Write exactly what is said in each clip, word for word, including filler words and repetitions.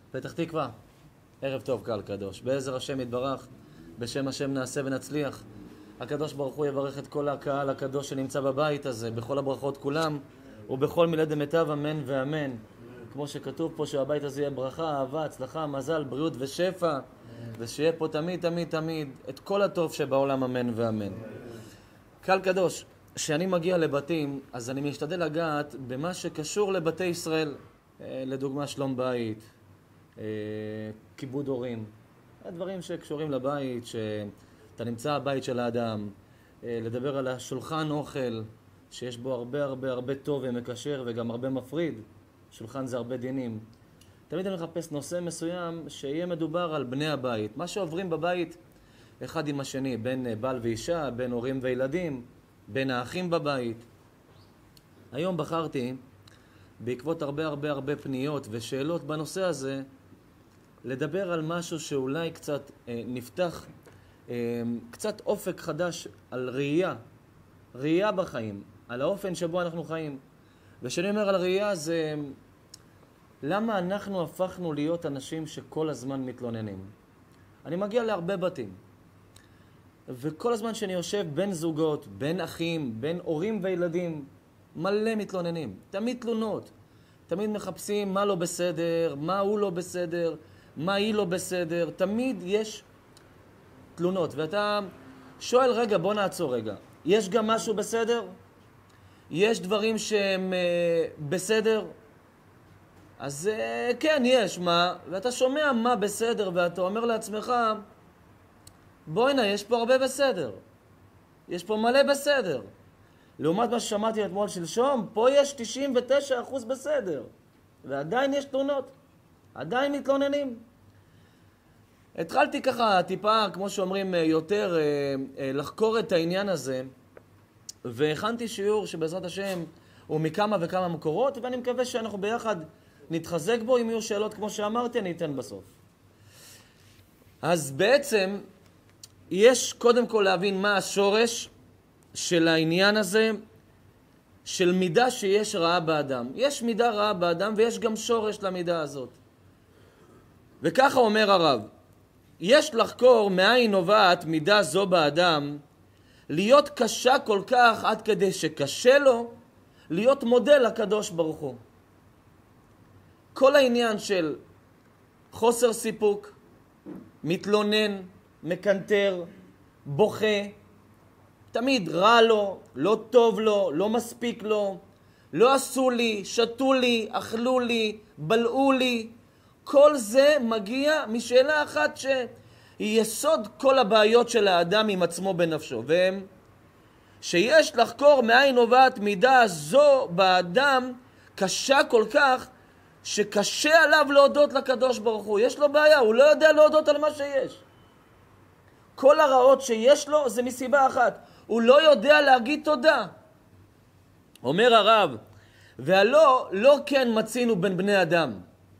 פתח תקווה, ערב טוב קהל קדוש. בעזר השם יתברך, בשם השם נעשה ונצליח. הקדוש ברוך הוא יברך את כל הקהל הקדוש שנמצא בבית הזה, בכל הברכות כולם, ובכל מילי דמיטב אמן ואמן. כמו שכתוב פה שהבית הזה יהיה ברכה, אהבה, הצלחה, מזל, בריאות ושפע, ושיהיה פה תמיד תמיד תמיד את כל הטוב שבעולם אמן ואמן. קהל קדוש, כשאני מגיע לבתים, אז אני משתדל לגעת במה שקשור לבתי ישראל. לדוגמה שלום בית, כיבוד הורים, הדברים שקשורים לבית, שאתה נמצא הבית של האדם, לדבר על השולחן אוכל, שיש בו הרבה הרבה הרבה טוב ומקשר וגם הרבה מפריד. שולחן זה הרבה דינים. תמיד אני מחפש נושא מסוים שיהיה מדובר על בני הבית, מה שעוברים בבית אחד עם השני, בין בעל ואישה, בין הורים וילדים, בין האחים בבית. היום בחרתי, בעקבות הרבה הרבה הרבה פניות ושאלות בנושא הזה, לדבר על משהו שאולי קצת אה, נפתח, אה, קצת אופק חדש על ראייה, ראייה בחיים, על האופן שבו אנחנו חיים. ושאני אומר על ראייה זה, למה אנחנו הפכנו להיות אנשים שכל הזמן מתלוננים? אני מגיע להרבה בתים, וכל הזמן שאני יושב בין זוגות, בין אחים, בין הורים וילדים, מלא מתלוננים, תמיד תלונות, תמיד מחפשים מה לא בסדר, מה הוא לא בסדר, מה היא לא בסדר, תמיד יש תלונות. ואתה שואל, רגע, בוא נעצור רגע, יש גם משהו בסדר? יש דברים שהם uh, בסדר? אז uh, כן, יש מה, ואתה שומע מה בסדר, ואתה אומר לעצמך, בוא הנה, יש פה הרבה בסדר, יש פה מלא בסדר. לעומת מה ששמעתי אתמול שלשום, פה יש תשעים ותשעה אחוז בסדר. ועדיין יש תלונות. עדיין מתלוננים. התחלתי ככה טיפה, כמו שאומרים, יותר לחקור את העניין הזה, והכנתי שיעור שבעזרת השם הוא מכמה וכמה מקורות, ואני מקווה שאנחנו ביחד נתחזק בו. אם יהיו שאלות כמו שאמרתי, אני אתן בסוף. אז בעצם יש קודם כל להבין מה השורש של העניין הזה, של מידה שיש רעה באדם. יש מידה רעה באדם ויש גם שורש למידה הזאת. וככה אומר הרב, יש לחקור מאין נובעת מידה זו באדם, להיות קשה כל כך עד כדי שקשה לו להיות מודל לקדוש ברוך הוא. כל העניין של חוסר סיפוק, מתלונן, מקנטר, בוכה, תמיד רע לו, לא טוב לו, לא מספיק לו, לא עשו לי, שתו לי, אכלו לי, בלעו לי. כל זה מגיע משאלה אחת שהיא יסוד כל הבעיות של האדם עם עצמו בנפשו. והם שיש לחקור מאין נובעת מידה זו באדם קשה כל כך שקשה עליו להודות לקדוש ברוך הוא. יש לו בעיה, הוא לא יודע להודות על מה שיש. כל הרעות שיש לו זה מסיבה אחת. הוא לא יודע להגיד תודה. אומר הרב, והלא לא כן מצינו בין בני אדם.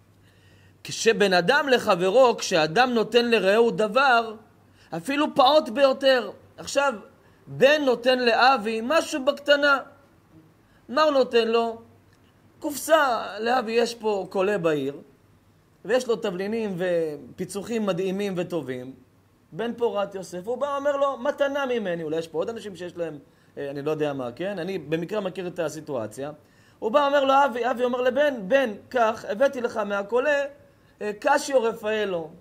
כשבן אדם לחברו, כשאדם נותן לרעהו דבר, אפילו פעוט ביותר. עכשיו, בן נותן לאבי משהו בקטנה. מה הוא נותן לו? קופסה. לאבי יש פה קולה בעיר, ויש לו תבלינים ופיצוחים מדהימים וטובים. בן פורת יוסף, הוא בא ואומר לו, מתנה ממני. אולי יש פה עוד אנשים שיש להם, אני לא יודע מה, כן? אני במקרה מכיר את הסיטואציה. הוא בא ואומר לו, אבי, אבי אומר לבן, בן, כך, הבאתי לך מהקולה, קשיו רפאלו.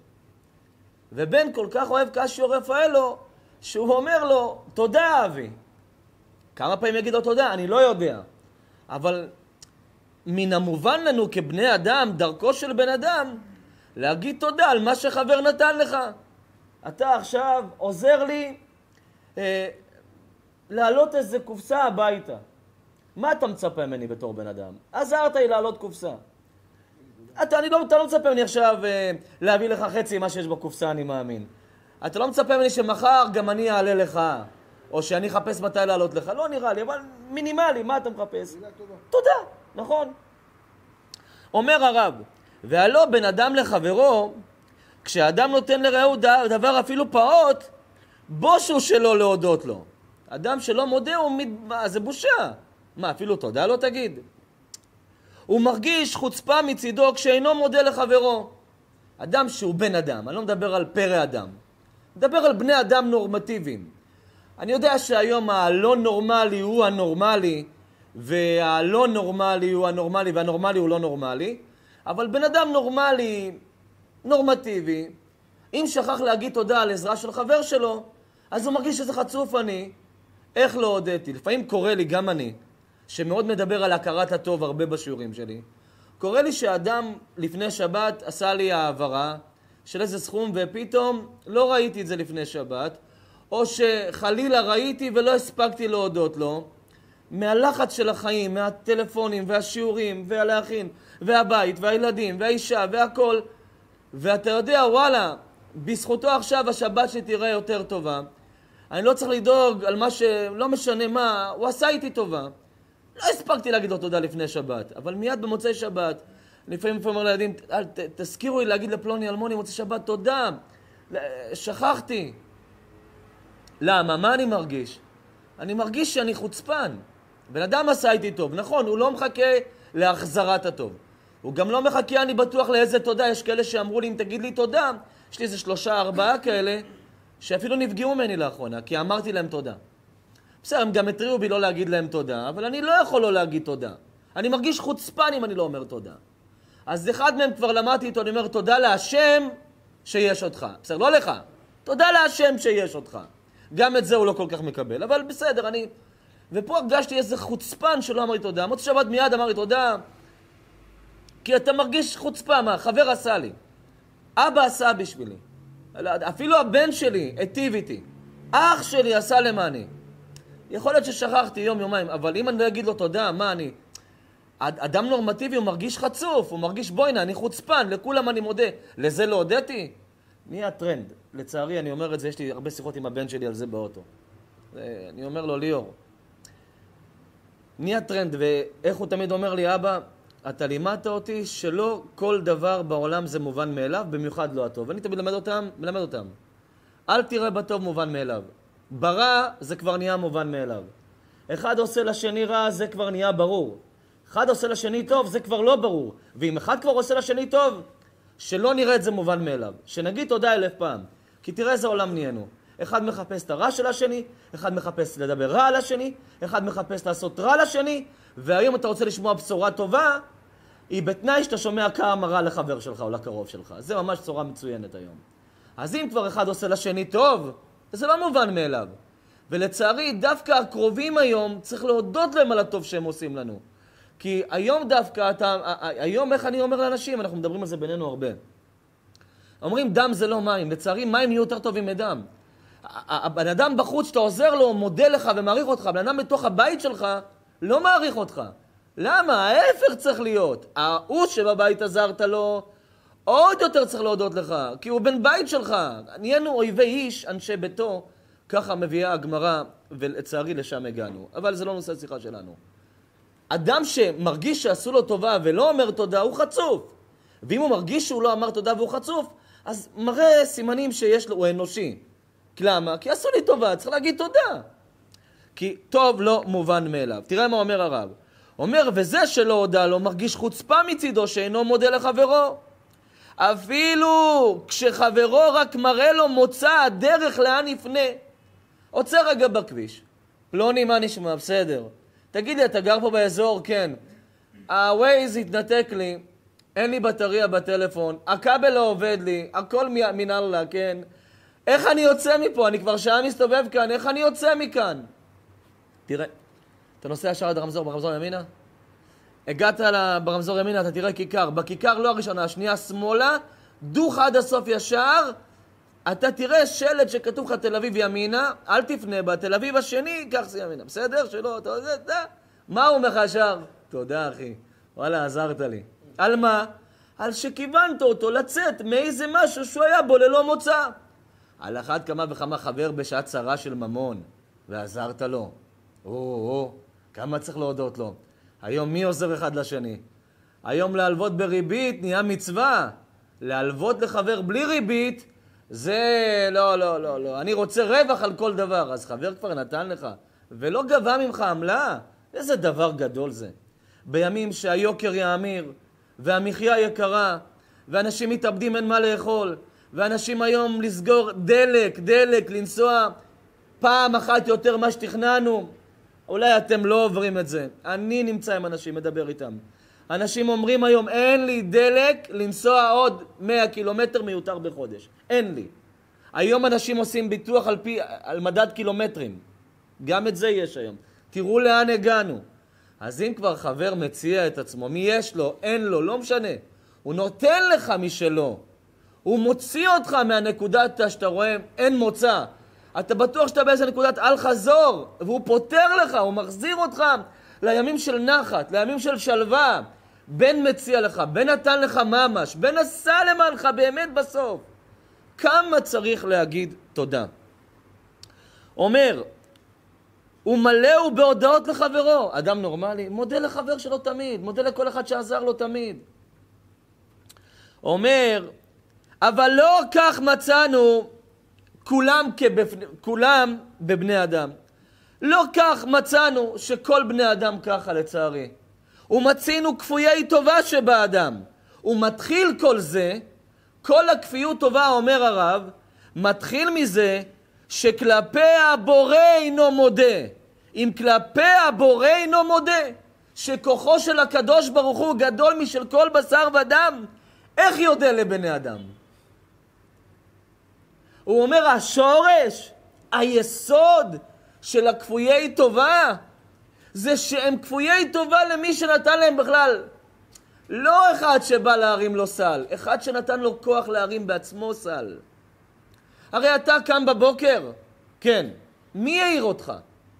ובן כל כך אוהב קשיו רפאלו, שהוא אומר לו, תודה אבי. כמה פעמים יגיד לו תודה? אני לא יודע. אבל מן המובן לנו כבני אדם, דרכו של בן אדם, להגיד תודה על מה שחבר נתן לך. אתה עכשיו עוזר לי אה, להעלות איזה קופסה הביתה. מה אתה מצפה ממני בתור בן אדם? עזרת לי להעלות קופסה. אתה, אני לא, אתה לא מצפה ממני עכשיו אה, להביא לך חצי מה שיש בקופסה, אני מאמין. אתה לא מצפה ממני שמחר גם אני אעלה לך, או שאני אחפש מתי להעלות לך. לא נראה לי, אבל מינימלי, מה אתה מחפש? תודה, נכון. אומר הרב, והלא בן אדם לחברו, כשאדם נותן לרעהו דבר אפילו פעוט, בושו שלו להודות לו. אדם שלא מודה, הוא מת... מה, זה בושה. מה, אפילו תודה לא תגיד? הוא מרגיש חוצפה מצידו כשאינו מודה לחברו. אדם שהוא בן אדם, אני לא מדבר על פרא אדם. מדבר על בני אדם נורמטיביים. אני יודע שהיום הלא נורמלי הוא הנורמלי, והלא נורמלי הוא הנורמלי, והנורמלי הוא לא נורמלי. אבל בן אדם נורמלי, נורמטיבי, אם שכח להגיד תודה על עזרה של חבר שלו, אז הוא מרגיש שזה חצוף אני. איך לא הודיתי? לפעמים קורה לי, גם אני, שמאוד מדבר על הכרת הטוב הרבה בשיעורים שלי. קורה לי שאדם לפני שבת עשה לי העברה של איזה סכום, ופתאום לא ראיתי את זה לפני שבת, או שחלילה ראיתי ולא הספקתי להודות לו, מהלחץ של החיים, מהטלפונים והשיעורים והלהכין, והבית והילדים והאישה והכל. ואתה יודע, וואלה, בזכותו עכשיו השבת שלי תראה יותר טובה. אני לא צריך לדאוג על מה שלא משנה מה, הוא עשה איתי טובה. לא הספקתי להגיד לו תודה לפני שבת, אבל מיד במוצאי שבת, לפעמים אומר לילדים, ת, תזכירו לי להגיד לפלוני אלמוני מוצאי שבת תודה, שכחתי. למה? מה אני מרגיש? אני מרגיש שאני חוצפן. בן אדם עשה איתי טוב, נכון, הוא לא מחכה להחזרת הטוב. הוא גם לא מחכה, אני בטוח לאיזה תודה. יש כאלה שאמרו לי, אם תגיד לי תודה, יש לי איזה שלושה, ארבעה כאלה, שאפילו נפגעו ממני לאחרונה, כי אמרתי להם תודה. בסדר, הם גם התריעו בי לא להגיד להם תודה, אבל אני לא יכול לא להגיד תודה. אני מרגיש חוצפן אם אני לא אומר תודה. אז אחד מהם כבר למדתי איתו, אני אומר תודה להשם שיש אותך. בסדר, לא לך. תודה להשם שיש אותך. גם את זה הוא לא כל כך מקבל, אבל בסדר, אני... ופה הרגשתי איזה חוצפן שלא אמר לי תודה. מוצא שבת מיד אמר לי תודה, כי אתה מרגיש חוצפה, מה? חבר עשה לי. אבא עשה בשבילי. אפילו הבן שלי היטיב איתי. אח שלי עשה למעני. יכול להיות ששכחתי יום יומיים, אבל אם אני לא אגיד לו תודה, מה אני? אדם נורמטיבי הוא מרגיש חצוף, הוא מרגיש בוינה, אני חוצפן, לכולם אני מודה. לזה לא הודיתי? נהיה הטרנד. לצערי, אני אומר את זה, יש לי הרבה שיחות עם הבן שלי על זה באוטו. אני אומר לו, ליאור, נהיה טרנד, ואיך הוא תמיד אומר לי, אבא, אתה לימדת אותי שלא כל דבר בעולם זה מובן מאליו, במיוחד לא הטוב. אני תמיד למד אותם, מלמד אותם. אל תראה בטוב מובן מאליו. ברע זה כבר נהיה מובן מאליו. אחד עושה לשני רע, זה כבר נהיה ברור. אחד עושה לשני טוב, זה כבר לא ברור. ואם אחד כבר עושה לשני טוב, שלא נראה את זה מובן מאליו. שנגיד תודה אלף פעם. כי תראה איזה עולם נהיינו. אחד מחפש את הרע של השני, אחד מחפש לדבר רע על השני, אחד מחפש לעשות רע לשני, והיום אתה רוצה לשמוע בשורה טובה, היא בתנאי שאתה שומע כמה רע לחבר שלך או לקרוב שלך. זה ממש בשורה מצוינת היום. אז אם כבר אחד עושה לשני טוב, זה לא מובן מאליו. ולצערי, דווקא הקרובים היום, צריך להודות להם על הטוב שהם עושים לנו. כי היום דווקא, אתה, היום איך אני אומר לאנשים, אנחנו מדברים על זה בינינו הרבה. אומרים, דם זה לא מים. לצערי, מים יהיו יותר טובים מדם. הבן אדם בחוץ שאתה עוזר לו, מודה לך ומעריך אותך. בן אדם בתוך הבית שלך לא מעריך אותך. למה? ההפך צריך להיות. הוא שבבית עזרת לו, עוד יותר צריך להודות לך, כי הוא בן בית שלך. נהיינו אויבי איש, אנשי ביתו, ככה מביאה הגמרא, ולצערי לשם הגענו. אבל זה לא נושא השיחה שלנו. אדם שמרגיש שעשו לו טובה ולא אומר תודה, הוא חצוף. ואם הוא מרגיש שהוא לא אמר תודה והוא חצוף, אז מראה סימנים שיש לו, הוא אנושי. למה? כי עשו לי טובה, צריך להגיד תודה. כי טוב לא מובן מאליו. תראה מה אומר הרב. אומר, וזה שלא הודע לו, מרגיש חוצפה מצידו שאינו מודה לחברו. אפילו כשחברו רק מראה לו מוצא הדרך לאן יפנה. עוצר רגע בכביש. פלוני, מה נשמע? בסדר. תגיד לי, אתה גר פה באזור? כן. הווייז התנתק לי, אין לי בטריה בטלפון, הכבל לא עובד לי, הכל מנהל לה, כן. איך אני יוצא מפה? אני כבר שעה מסתובב כאן, איך אני יוצא מכאן? תראה, אתה נוסע ישר עד הרמזור, ברמזור ימינה? הגעת ברמזור ימינה, אתה תראה כיכר. בכיכר לא הראשונה, השנייה שמאלה, דוך עד הסוף ישר, אתה תראה שלט שכתוב לך תל אביב ימינה, אל תפנה בה, תל אביב השני, כך זה ימינה. בסדר? שלא, אתה יודע, אתה... מה הוא אומר ישר? תודה, אחי. וואלה, עזרת לי. על מה? על שכיוונת אותו לצאת מאיזה משהו שהוא היה בו ללא מוצא. על אחת כמה וכמה חבר בשעת צרה של ממון, ועזרת לו. או, או, כמה צריך להודות לו. היום מי עוזר אחד לשני? היום להלוות בריבית נהיה מצווה. להלוות לחבר בלי ריבית, זה לא, לא, לא, לא. אני רוצה רווח על כל דבר. אז חבר כבר נתן לך, ולא גבה ממך עמלה. איזה דבר גדול זה. בימים שהיוקר יאמיר, והמחיה יקרה, ואנשים מתאבדים, אין מה לאכול, ואנשים היום לסגור דלק, דלק, לנסוע פעם אחת יותר מה שתכננו. אולי אתם לא עוברים את זה. אני נמצא עם אנשים, מדבר איתם. אנשים אומרים היום, אין לי דלק לנסוע עוד מאה קילומטר מיותר בחודש. אין לי. היום אנשים עושים ביטוח על, פי, על מדד קילומטרים. גם את זה יש היום. תראו לאן הגענו. אז אם כבר חבר מציע את עצמו, מי יש לו, אין לו, לא משנה. הוא נותן לך משלו. הוא מוציא אותך מהנקודת שאתה רואה, אין מוצא. אתה בטוח שאתה באיזה נקודת אל חזור, והוא פותר לך, הוא מחזיר אותך לימים של נחת, לימים של שלווה. בן מציע לך, בן נתן לך ממש, בן עשה למענך באמת בסוף. כמה צריך להגיד תודה. אומר, הוא מלא הוא בהודעות לחברו. אדם נורמלי, מודה לחבר שלו תמיד, מודה לכל אחד שעזר לו תמיד. אומר, אבל לא כך מצאנו כולם, כבפני, כולם בבני אדם. לא כך מצאנו שכל בני אדם ככה לצערי. ומצינו כפויי טובה שבאדם. ומתחיל כל זה, כל הכפיות טובה, אומר הרב, מתחיל מזה שכלפי הבורא אינו מודה. אם כלפי הבורא אינו מודה, שכוחו של הקדוש ברוך הוא גדול משל כל בשר ודם, איך יודע לבני אדם? הוא אומר, השורש, היסוד של הכפויי טובה, זה שהם כפויי טובה למי שנתן להם בכלל. לא אחד שבא להרים לו סל, אחד שנתן לו כוח להרים בעצמו סל. הרי אתה קם בבוקר, כן, מי העיר אותך?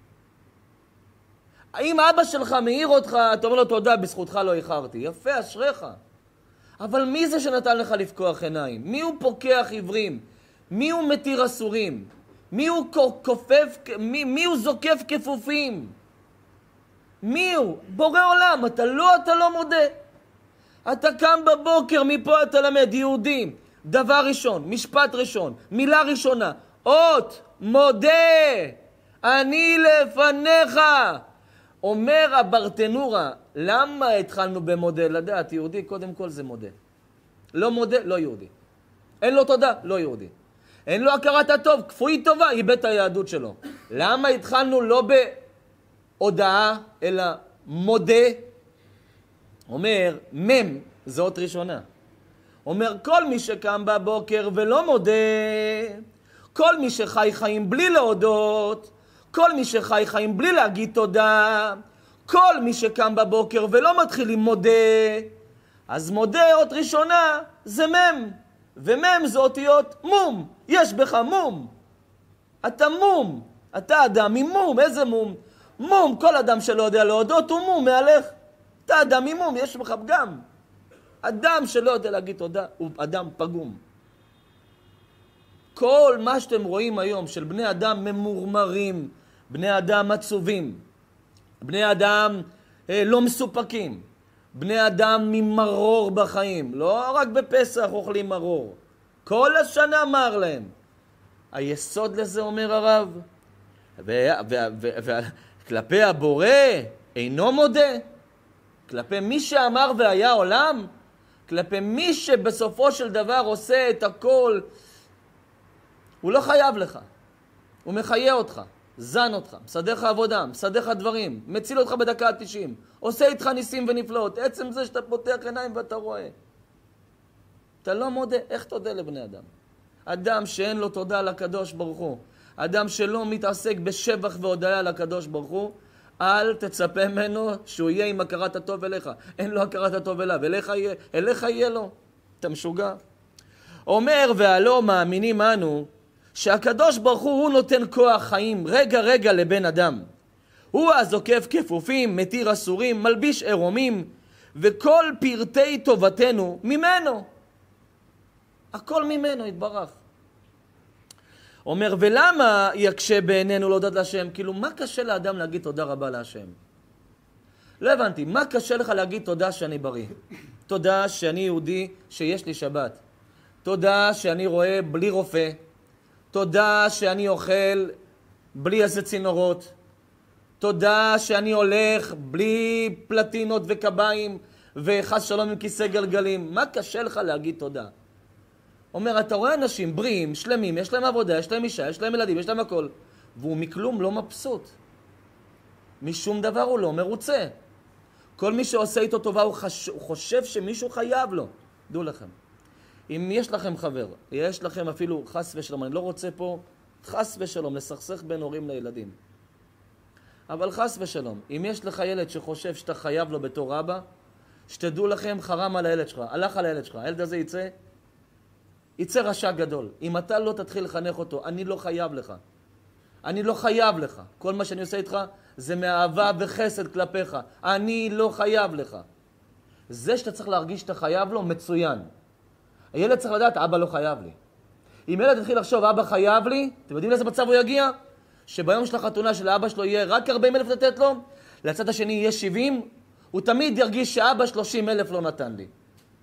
אם אבא שלך מעיר אותך, אתה אומר לו תודה, בזכותך לא איחרתי. יפה, אשריך. אבל מי זה שנתן לך לפקוח עיניים? מי הוא פוקח עיוורים? מי הוא מתיר אסורים? מי הוא כופף, מי, מי הוא זוקף כפופים? מי הוא? בורא עולם. אתה לא, אתה לא מודה. אתה קם בבוקר, מפה אתה למד, יהודים. דבר ראשון, משפט ראשון, מילה ראשונה, אות, מודה, אני לפניך. אומר הברטנורה, למה התחלנו במודה? לדעת, יהודי קודם כל זה מודה. לא מודה, לא יהודי. אין לו תודה, לא יהודי. אין לו הכרת הטוב, כפוי טובה, איבד את היהדות שלו. למה התחלנו לא בהודעה, אלא מודה? אומר, מם, זאת ראשונה. אומר, כל מי שקם בבוקר ולא מודה, כל מי שחי חיים בלי להודות, כל מי שחי חיים בלי להגיד תודה, כל מי שקם בבוקר ולא מתחיל עם מודה, אז מודה אות ראשונה זה מם, ומם זה אותיות מום, יש בך מום, אתה מום, אתה אדם עם מום, איזה מום? מום, כל אדם שלא יודע להודות הוא מום, מהלך, אתה אדם עם מום, יש בך פגם. אדם שלא יודע להגיד תודה הוא אדם פגום. כל מה שאתם רואים היום של בני אדם ממורמרים, בני אדם עצובים, בני אדם אה, לא מסופקים, בני אדם ממרור בחיים, לא רק בפסח אוכלים מרור, כל השנה מר להם. היסוד לזה, אומר הרב, וכלפי הבורא אינו מודה, כלפי מי שאמר והיה עולם, כלפי מי שבסופו של דבר עושה את הכל, הוא לא חייב לך, הוא מחיה אותך, זן אותך, מסדר לך עבודה, מסדר לך דברים, מציל אותך בדקה ה-תשעים, עושה איתך ניסים ונפלאות, עצם זה שאתה פותח עיניים ואתה רואה. אתה לא מודה, איך תודה לבני אדם? אדם שאין לו תודה לקדוש ברוך הוא, אדם שלא מתעסק בשבח והודיה לקדוש ברוך הוא, אל תצפה ממנו שהוא יהיה עם הכרת הטוב אליך. אין לו הכרת הטוב אליו, אליך יהיה, אליך יהיה לו. אתה משוגע. אומר, והלא מאמינים אנו, שהקדוש ברוך הוא, הוא נותן כוח חיים רגע רגע לבן אדם. הוא הזוקף כפופים, מתיר אסורים, מלביש עירומים, וכל פרטי טובתנו ממנו. הכל ממנו יתברך. אומר, ולמה יקשה בעינינו להודות להשם? כאילו, מה קשה לאדם להגיד תודה רבה להשם? לא הבנתי, מה קשה לך להגיד תודה שאני בריא? תודה שאני יהודי שיש לי שבת. תודה שאני רואה בלי רופא. תודה שאני אוכל בלי איזה צינורות. תודה שאני הולך בלי פלטינות וקביים, וחס שלום עם כיסא גלגלים. מה קשה לך להגיד תודה? אומר, אתה רואה אנשים בריאים, שלמים, יש להם עבודה, יש להם אישה, יש להם ילדים, יש להם הכל, והוא מכלום לא מבסוט. משום דבר הוא לא מרוצה. כל מי שעושה איתו טובה הוא, חש... הוא חושב שמישהו חייב לו. דעו לכם. אם יש לכם חבר, יש לכם אפילו חס ושלום, אני לא רוצה פה חס ושלום, לסכסך בין הורים לילדים. אבל חס ושלום, אם יש לך ילד שחושב שאתה חייב לו בתור אבא, שתדעו לכם, חרם על הילד שלך, הלך על הילד שלך, הילד הזה יצא, יצא רשע גדול. אם אתה לא תתחיל לחנך אותו, אני לא חייב לך. אני לא חייב לך. כל מה שאני עושה איתך זה מאהבה וחסד כלפיך. אני לא חייב לך. זה שאתה צריך להרגיש שאתה חייב לו, מצוין. הילד צריך לדעת, אבא לא חייב לי. אם ילד יתחיל לחשוב, אבא חייב לי, אתם יודעים לאיזה מצב הוא יגיע? שביום של החתונה של האבא שלו יהיה רק ארבעים אלף לתת לו, לצד השני יהיה שבעים, הוא תמיד ירגיש שאבא שלושים אלף לא נתן לי.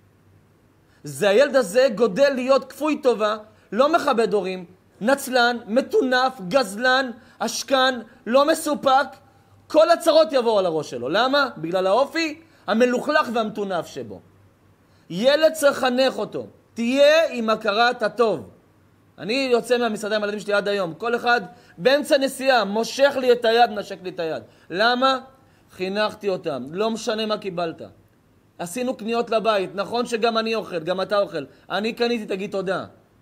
זה הילד הזה גודל להיות כפוי טובה, לא מכבד הורים, נצלן, מטונף, גזלן, אשכן, לא מסופק, כל הצרות יבואו על הראש שלו. למה? בגלל האופי המלוכלך והמטונף שבו. ילד צריך לחנך אותו, תהיה עם הכרת הטוב. אני יוצא מהמשרדה עם הילדים שלי עד היום, כל אחד באמצע נסיעה מושך לי את היד, נשק לי את היד. למה? חינכתי אותם, לא משנה מה קיבלת. עשינו קניות לבית, נכון שגם אני אוכל, גם אתה אוכל. אני קניתי, תגיד תודה.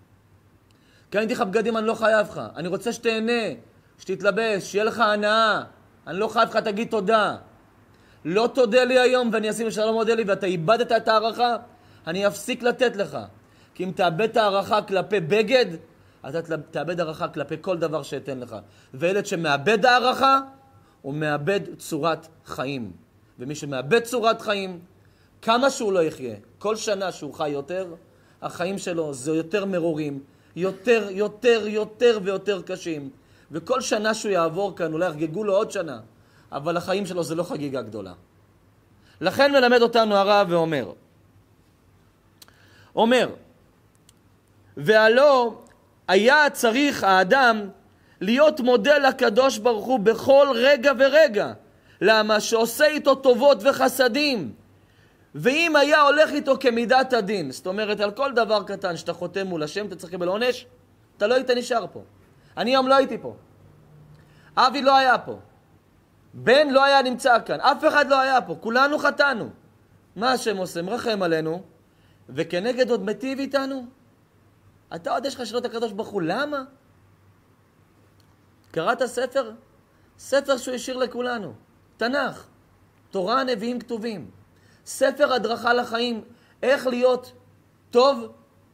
קניתי לך בגדים, אני לא חייב לך. אני רוצה שתהנה, שתתלבש, שיהיה לך הנאה. אני לא חייב לך, תגיד תודה. לא תודה לי היום ואני אשים לשלום מודה לי ואתה איבדת את הערכה, אני אפסיק לתת לך. כי אם תאבד את הערכה כלפי בגד, אתה תאבד הערכה כלפי כל דבר שאתן לך. וילד שמאבד הערכה, הוא מאבד צורת חיים. ומי שמאבד צורת חיים, כמה שהוא לא יחיה, כל שנה שהוא חי יותר, החיים שלו זה יותר מרורים, יותר, יותר, יותר ויותר קשים. וכל שנה שהוא יעבור כאן, אולי יחגגו לו עוד שנה, אבל החיים שלו זה לא חגיגה גדולה. לכן מלמד אותנו הרב ואומר, אומר, והלא היה צריך האדם להיות מודל לקדוש ברוך הוא בכל רגע ורגע. למה? שעושה איתו טובות וחסדים. ואם היה הולך איתו כמידת הדין, זאת אומרת, על כל דבר קטן שאתה חותם מול השם, אתה צריך לקבל עונש, אתה לא היית נשאר פה. אני היום לא הייתי פה. אבי לא היה פה. בן לא היה נמצא כאן. אף אחד לא היה פה. כולנו חטאנו. מה השם עושה? מרחם עלינו, וכנגד עוד מטיב איתנו. אתה עוד יש לך שאלות הקדוש ברוך הוא. למה? קראת ספר? ספר שהוא השאיר לכולנו. תנ"ך. תורה, נביאים, כתובים. ספר הדרכה לחיים. איך להיות טוב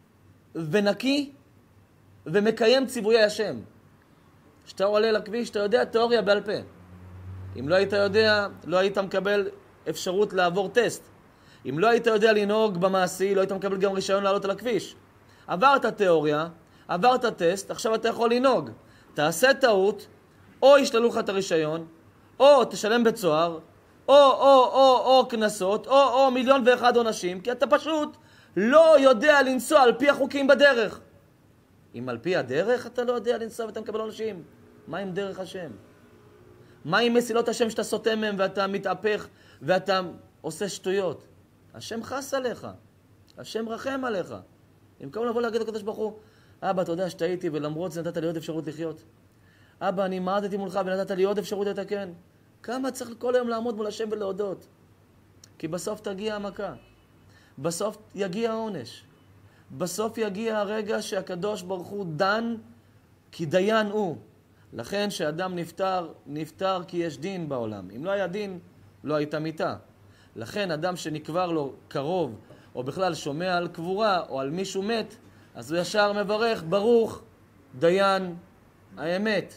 ונקי ומקיים ציוויי השם. כשאתה עולה לכביש, אתה יודע תיאוריה בעל פה. אם לא היית יודע, לא היית מקבל אפשרות לעבור טסט. אם לא היית יודע לנהוג במעשי, לא היית מקבל גם רישיון לעלות על הכביש. עברת תיאוריה, עברת טסט, עכשיו אתה יכול לנהוג. תעשה טעות, או ישללו לך את הרישיון, או תשלם בצוהר, או, או, או, או כנסות, או, או מיליון ואחד עונשים, כי אתה פשוט לא יודע לנסוע על פי החוקים בדרך. אם על פי הדרך אתה לא יודע לנסוע ואתה מקבל עונשים, מה עם דרך השם? מה עם מסילות השם שאתה סוטה מהם ואתה מתהפך ואתה עושה שטויות? השם חס עליך, השם רחם עליך. במקום לבוא להגיד לקדוש ברוך הוא, אבא, אתה יודע שטעיתי ולמרות זה נתת לי עוד אפשרות לחיות. אבא, אני מעדתי מולך ונתת לי עוד אפשרות לתקן. כמה צריך כל היום לעמוד מול השם ולהודות? כי בסוף תגיע המכה. בסוף יגיע העונש. בסוף יגיע הרגע שהקדוש ברוך הוא דן כי דיין הוא. לכן שאדם נפטר, נפטר כי יש דין בעולם. אם לא היה דין, לא הייתה מיתה. לכן אדם שנקבר לו קרוב, או בכלל שומע על קבורה, או על מישהו מת, אז הוא ישר מברך, ברוך, דיין, האמת.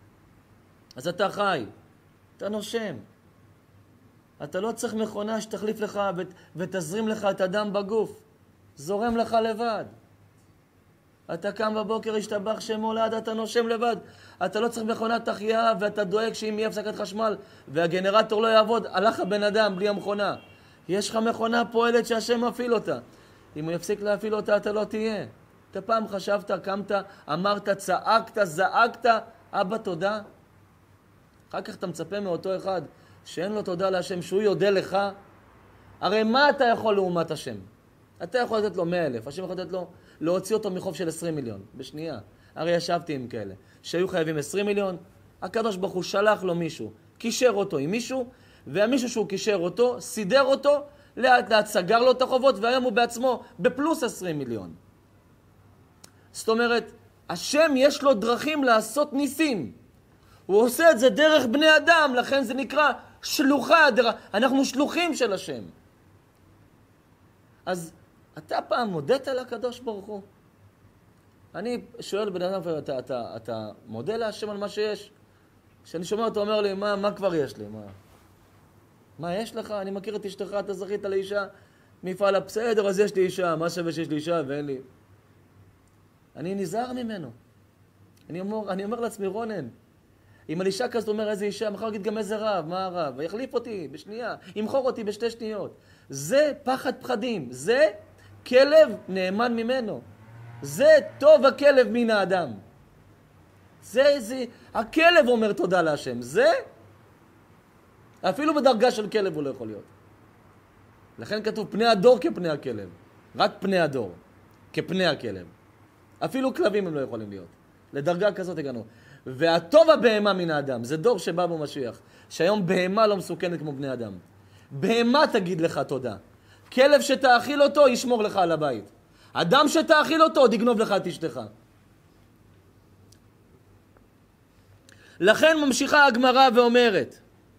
אז אתה חי, אתה נושם. אתה לא צריך מכונה שתחליף לך ותזרים לך את הדם בגוף. זורם לך לבד. אתה קם בבוקר, השתבח שמולד, אתה נושם לבד. אתה לא צריך מכונת תחיה, ואתה דואג שאם יהיה הפסקת חשמל והגנרטור לא יעבוד, הלך הבן אדם בלי המכונה. יש לך מכונה פועלת שהשם מפעיל אותה. אם הוא יפסיק להפעיל אותה, אתה לא תהיה. אתה פעם חשבת, קמת, אמרת, צעקת, זעקת, אבא תודה. אחר כך אתה מצפה מאותו אחד שאין לו תודה להשם, שהוא יודע לך, הרי מה אתה יכול לעומת השם? אתה יכול לתת לו מאה אלף, השם יכול לתת לו, להוציא אותו מחוב של עשרים מיליון, בשנייה. הרי ישבתי עם כאלה, שהיו חייבים עשרים מיליון, הקדוש ברוך הוא שלח לו מישהו, קישר אותו עם מישהו, והמישהו שהוא קישר אותו, סידר אותו, לאט לאט סגר לו את החובות, והיום הוא בעצמו בפלוס עשרים מיליון. זאת אומרת, השם יש לו דרכים לעשות ניסים. הוא עושה את זה דרך בני אדם, לכן זה נקרא שלוחה, דרך... אנחנו שלוחים של השם. אז אתה פעם מודדת לקדוש ברוך הוא? אני שואל בן אדם, אתה, אתה, אתה מודה להשם על מה שיש? כשאני שומע אותו אומר לי, מה, מה כבר יש לי? מה? מה יש לך? אני מכיר את אשתך, אתה זכית לאישה, מפעל בסדר, אז יש לי אישה, מה שווה שיש לי אישה ואין לי? אני נזהר ממנו. אני אומר, אני אומר לעצמי, רונן, אם על אישה כזאת אומר איזה אישה, מחר אגיד גם איזה רב, מה הרב? ויחליף אותי בשנייה, ימחור אותי בשתי שניות. זה פחד פחדים, זה כלב נאמן ממנו. זה טוב הכלב מן האדם. זה, זה, הכלב אומר תודה להשם. זה, אפילו בדרגה של כלב הוא לא יכול להיות. לכן כתוב פני הדור כפני הכלב. רק פני הדור, כפני הכלב. אפילו כלבים הם לא יכולים להיות. לדרגה כזאת הגענו. והטוב הבהמה מן האדם, זה דור שבא בו משיח. שהיום בהמה לא מסוכנת כמו בני אדם. בהמה תגיד לך תודה. כלב שתאכיל אותו ישמור לך על הבית. אדם שתאכיל אותו עוד יגנוב לך את אשתך. לכן ממשיכה הגמרא ואומרת,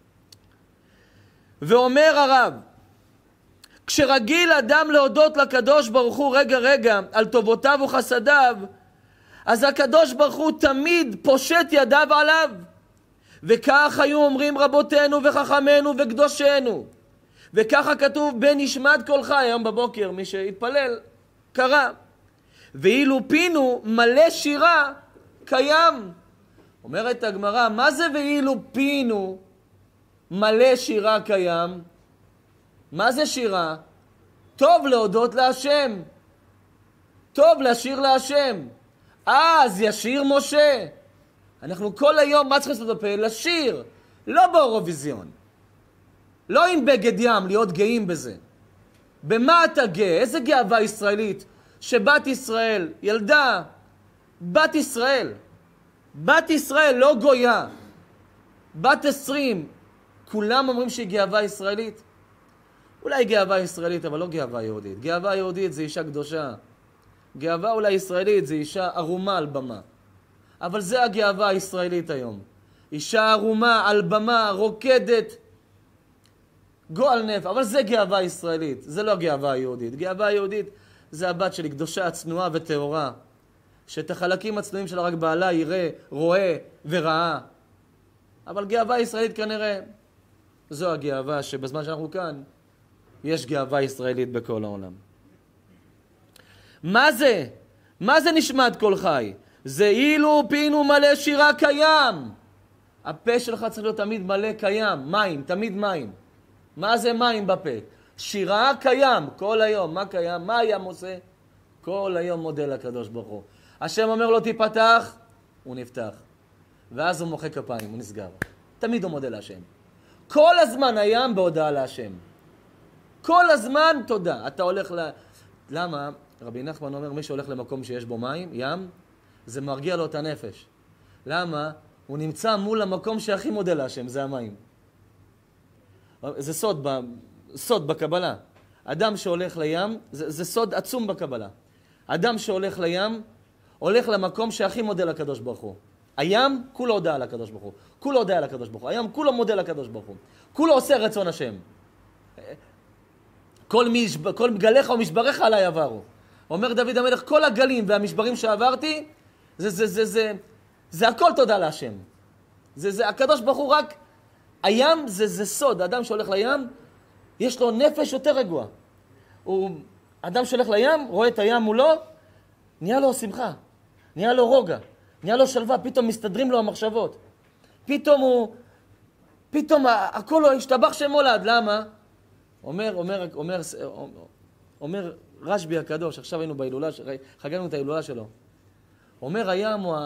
ואומר הרב, כשרגיל אדם להודות לקדוש ברוך הוא רגע רגע על טובותיו וחסדיו, אז הקדוש ברוך הוא תמיד פושט ידיו עליו. וכך היו אומרים רבותינו וחכמינו וקדושנו. וככה כתוב בנשמת קולך, היום בבוקר מי שהתפלל קרא. ואילו פינו מלא שירה קיים. אומרת הגמרא, מה זה ואילו פינו מלא שירה קיים? מה זה שירה? טוב להודות להשם. טוב לשיר להשם. אז ישיר משה. אנחנו כל היום, מה צריכים לעשות בפה? לשיר. לא באירוויזיון. לא עם בגד ים, להיות גאים בזה. במה אתה גאה? איזה גאווה ישראלית? שבת ישראל, ילדה, בת ישראל. בת ישראל לא גויה. בת עשרים. כולם אומרים שהיא גאווה ישראלית. אולי גאווה ישראלית, אבל לא גאווה יהודית. גאווה יהודית זה אישה קדושה. גאווה אולי ישראלית זה אישה ערומה על במה. אבל זה הגאווה הישראלית היום. אישה ערומה על במה, רוקדת, גועל נפש. אבל זה גאווה ישראלית, זה לא גאווה יהודית. גאווה יהודית זה הבת שלי, קדושה, צנועה וטהורה. שאת החלקים הצנועים שלה רק בעלה יראה, רואה וראה. אבל גאווה ישראלית כנראה, זו הגאווה שבזמן שאנחנו כאן, יש גאווה ישראלית בכל העולם. מה זה? מה זה נשמת כל חי? זה אילו פינו מלא שירה קיים. הפה שלך צריך להיות תמיד מלא קיים. מים, תמיד מים. מה זה מים בפה? שירה קיים כל היום. מה קיים? מה הים עושה? כל היום מודה לקדוש ברוך הוא. השם אומר לו תיפתח, הוא נפתח. ואז הוא מוחא כפיים, הוא נסגר. תמיד הוא מודה להשם. כל הזמן הים בהודעה להשם. כל הזמן תודה. אתה הולך ל... למה? רבי נחמן אומר, מי שהולך למקום שיש בו מים, ים, זה מרגיע לו את הנפש. למה? הוא נמצא מול המקום שהכי מודה להשם, זה המים. זה סוד, ב... סוד בקבלה. אדם שהולך לים, זה, זה סוד עצום בקבלה. אדם שהולך לים, הולך למקום שהכי מודה לקדוש ברוך הוא. הים, כולו הודעה לקדוש ברוך הוא. כולו הודעה לקדוש ברוך הוא. הים, כולו מודה לקדוש ברוך הוא. כולו עושה רצון השם. כל, משב... כל גליך ומשבריך עליי עברו. אומר דוד המלך, כל הגלים והמשברים שעברתי, זה, זה, זה, זה, זה הכל תודה להשם. זה, זה, הקדוש ברוך הוא רק, הים זה, זה סוד. האדם שהולך לים, יש לו נפש יותר רגוע. הוא, אדם שהולך לים, רואה את הים מולו, נהיה לו שמחה, נהיה לו רוגע, נהיה לו שלווה, פתאום מסתדרים לו המחשבות. פתאום הוא, פתאום הכל לא השתבח שמולד. למה? אומר, אומר, אומר, אומר רשב"י הקדוש, עכשיו היינו בהילולה, חגגנו את ההילולה שלו. אומר הים הוא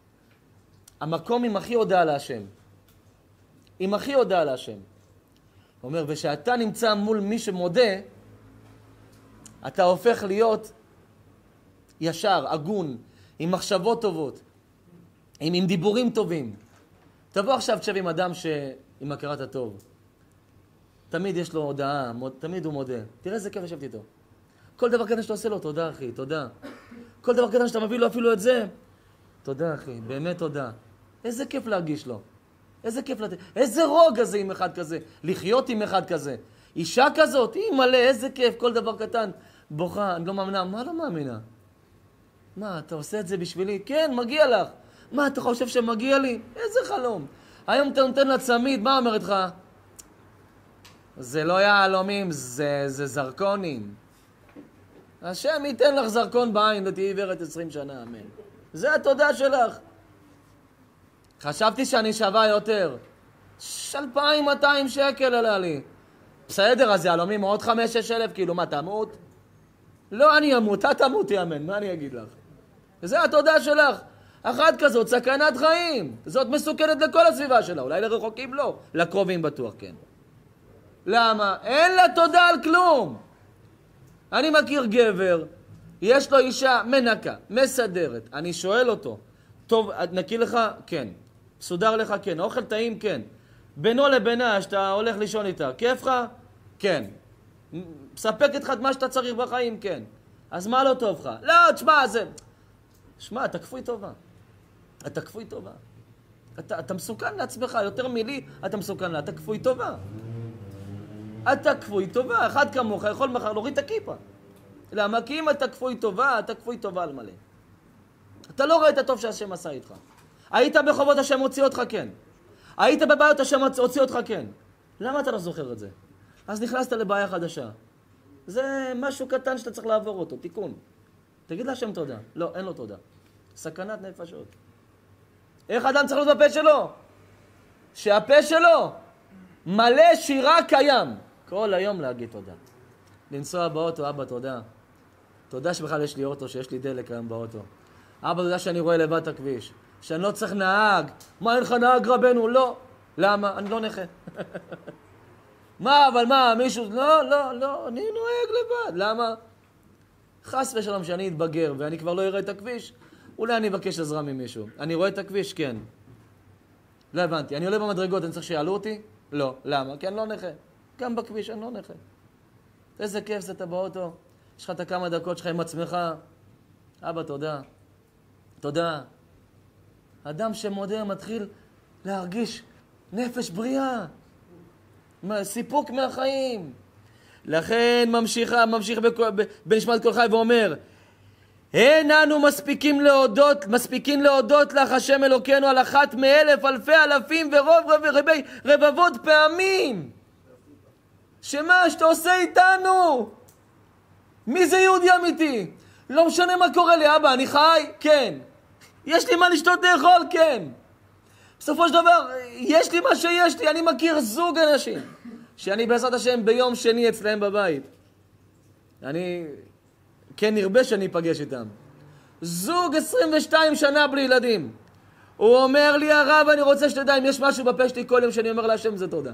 המקום עם הכי הודעה להשם. עם הכי הודעה להשם. הוא אומר, ושאתה נמצא מול מי שמודה, אתה הופך להיות ישר, הגון, עם מחשבות טובות, עם, עם דיבורים טובים. תבוא עכשיו תשב עם אדם שעם הכרת הטוב. תמיד יש לו הודעה, תמיד הוא מודה. תראה איזה כיף לשבת איתו. כל דבר קטן שאתה עושה לו, תודה אחי, תודה. כל דבר קטן שאתה מביא לו אפילו את זה, תודה אחי, באמת תודה. איזה כיף להרגיש לו. איזה כיף לתת. איזה רוג הזה עם אחד כזה. לחיות עם אחד כזה. אישה כזאת, היא מלא, איזה כיף, כל דבר קטן. בוכה, אני לא מאמינה. מה לא מאמינה? מה, אתה עושה את זה בשבילי? כן, מגיע לך. מה, אתה חושב שמגיע לי? איזה חלום. היום אתה נותן לה צמיד, מה אומרת לך? זה לא יהלומים, זה, זה זרקונים. השם ייתן לך זרקון בעין ותהי עיוורת עשרים שנה, אמן. זה התודה שלך. חשבתי שאני שווה יותר. אלפיים מאתיים שקל עלה לי. בסדר, אז יהלומים עוד חמש שש אלף, כאילו מה, תמות? לא, אני אמות, אתה תמותי, אמן, מה אני אגיד לך? זה התודה שלך. אחת כזאת, סכנת חיים. זאת מסוכנת לכל הסביבה שלה, אולי לרחוקים לא, לקרובים בטוח, כן. למה? אין לה תודה על כלום. אני מכיר גבר, יש לו אישה מנקה, מסדרת. אני שואל אותו, טוב, נקי לך? כן. סודר לך? כן. אוכל טעים? כן. בינו לבינה, שאתה הולך לישון איתה, כיף לך? כן. מספקת לך את מה שאתה צריך בחיים? כן. אז מה לא טוב לך? לא, תשמע, זה... שמע, אתה כפוי טובה. אתה כפוי טובה. אתה, אתה מסוכן לעצמך, יותר מילי, אתה מסוכן לה, אתה כפוי טובה. אתה כפוי טובה, אחד כמוך יכול מחר להוריד את הכיפה. למה? כי אם אתה כפוי טובה, אתה כפוי טובה על מלא. אתה לא רואה את הטוב שהשם עשה איתך. היית בחובות השם הוציא אותך, כן. היית בבעיות השם הוציא אותך, כן. למה אתה לא זוכר את זה? אז נכנסת לבעיה חדשה. זה משהו קטן שאתה צריך לעבור אותו, תיקון. תגיד להשם תודה. לא, אין לו תודה. סכנת נפשות. איך אדם צריך להיות בפה שלו? שהפה שלו מלא שירה קיים. כל היום להגיד תודה. לנסוע באוטו, אבא תודה. תודה שבכלל יש לי אוטו, שיש לי דלק היום באוטו. אבא תודה שאני רואה לבד את הכביש. שאני לא צריך נהג. מה, אין לך נהג רבנו? לא. למה? אני לא נכה. מה, אבל מה, מישהו... לא, לא, לא, אני נוהג לבד. למה? חס ושלום שאני אתבגר ואני כבר לא אראה את הכביש, אולי אני אבקש עזרה ממישהו. אני רואה את הכביש? כן. לא הבנתי. אני עולה במדרגות, אני צריך שיעלו אותי? לא. למה? כי אני לא נכה. גם בכביש אני לא נכה. איזה כיף זה אתה באוטו. יש לך את הכמה דקות שלך עם עצמך. אבא, תודה. תודה. אדם שמודה מתחיל להרגיש נפש בריאה. סיפוק מהחיים. לכן ממשיכה, ממשיך בנשמת כל חי ואומר, אין אנו מספיקים להודות, מספיקים להודות לך השם אלוקינו על אחת מאלף אלפי אלפים ורוב רב, רבי רבבות פעמים. שמה שאתה עושה איתנו? מי זה יהודי אמיתי? לא משנה מה קורה לי, אבא, אני חי? כן. יש לי מה לשתות לאכול? כן. בסופו של דבר, יש לי מה שיש לי. אני מכיר זוג אנשים שאני בעזרת השם ביום שני אצלהם בבית. אני כן נרבה שאני אפגש איתם. זוג עשרים ושתיים שנה בלי ילדים. הוא אומר לי, הרב, אני רוצה שתדע אם יש משהו בפה שלי כל יום שאני אומר להשם זה תודה.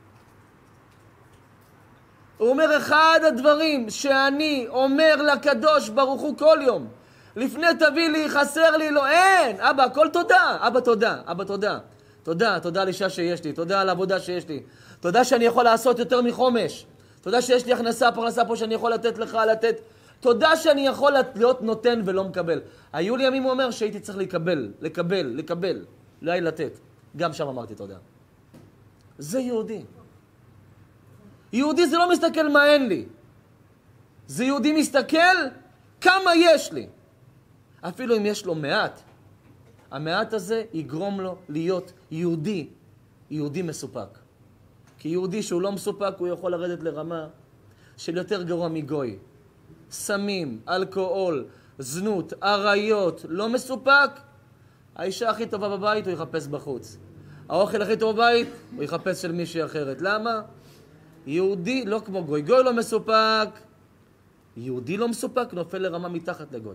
הוא אומר, אחד הדברים שאני אומר לקדוש ברוך הוא כל יום, לפני תביא לי, חסר לי, לא, אין. אבא, הכל תודה. אבא, תודה. אבא, תודה. תודה, תודה על אישה שיש לי. תודה על העבודה שיש לי. תודה שאני יכול לעשות יותר מחומש. תודה שיש לי הכנסה, פרנסה פה שאני יכול לתת לך, לתת. תודה שאני יכול להיות נותן ולא מקבל. היו לי ימים הוא אומר שהייתי צריך לקבל, לקבל, לקבל. לא היה לתת. גם שם אמרתי תודה. זה יהודי. יהודי זה לא מסתכל מה אין לי. זה יהודי מסתכל כמה יש לי. אפילו אם יש לו מעט, המעט הזה יגרום לו להיות יהודי, יהודי מסופק. כי יהודי שהוא לא מסופק, הוא יכול לרדת לרמה של יותר גרוע מגוי. סמים, אלכוהול, זנות, עריות, לא מסופק. האישה הכי טובה בבית הוא יחפש בחוץ. האוכל הכי טוב בבית הוא יחפש של מישהי אחרת. למה? יהודי לא כמו גוי. גוי לא מסופק. יהודי לא מסופק, נופל לרמה מתחת לגוי.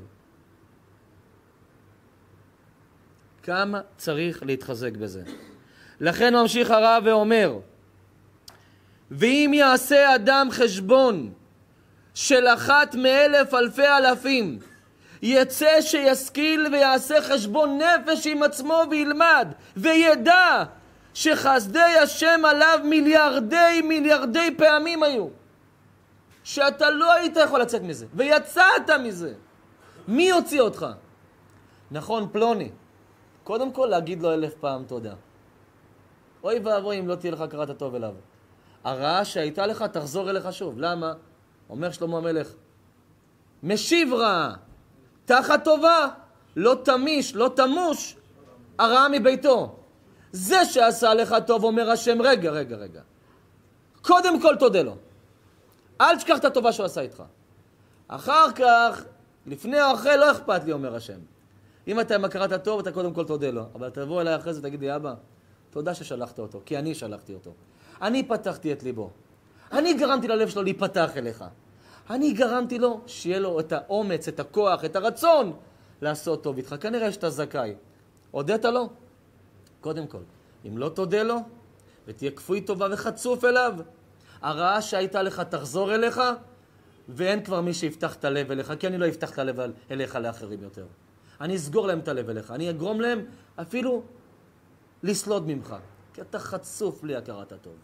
כמה צריך להתחזק בזה. לכן ממשיך הרב ואומר, ואם יעשה אדם חשבון של אחת מאלף אלפי אלפים, יצא שישכיל ויעשה חשבון נפש עם עצמו וילמד וידע שחסדי השם עליו מיליארדי מיליארדי פעמים היו, שאתה לא היית יכול לצאת מזה ויצאת מזה. מי יוציא אותך? נכון, פלוני. קודם כל להגיד לו אלף פעם תודה. אוי ואבוי אם לא תהיה לך הכרת הטוב אליו. הרעה שהייתה לך תחזור אליך שוב. למה? אומר שלמה המלך, משיב רעה תחת טובה, לא תמיש, לא תמוש הרעה מביתו. זה שעשה לך טוב, אומר השם, רגע, רגע, רגע. קודם כל תודה לו. אל תשכח את הטובה שהוא עשה איתך. אחר כך, לפני או אחרי, לא אכפת לי, אומר השם. אם אתה עם הכרת הטוב, אתה קודם כל תודה לו. אבל תבוא אליי אחרי זה, תגיד לי, אבא, תודה ששלחת אותו, כי אני שלחתי אותו. אני פתחתי את ליבו. אני גרמתי ללב שלו להיפתח אליך. אני גרמתי לו שיהיה לו את האומץ, את הכוח, את הרצון לעשות טוב איתך. כנראה שאתה זכאי. הודית לו? קודם כל. אם לא תודה לו, ותהיה כפוי טובה וחצוף אליו, הרעה שהייתה לך תחזור אליך, ואין כבר מי שיפתח את הלב אליך, כי אני לא אפתח את הלב אליך לאחרים יותר. אני אסגור להם את הלב אליך. אני אגרום להם אפילו לסלוד ממך. כי אתה חצוף בלי הכרת הטוב.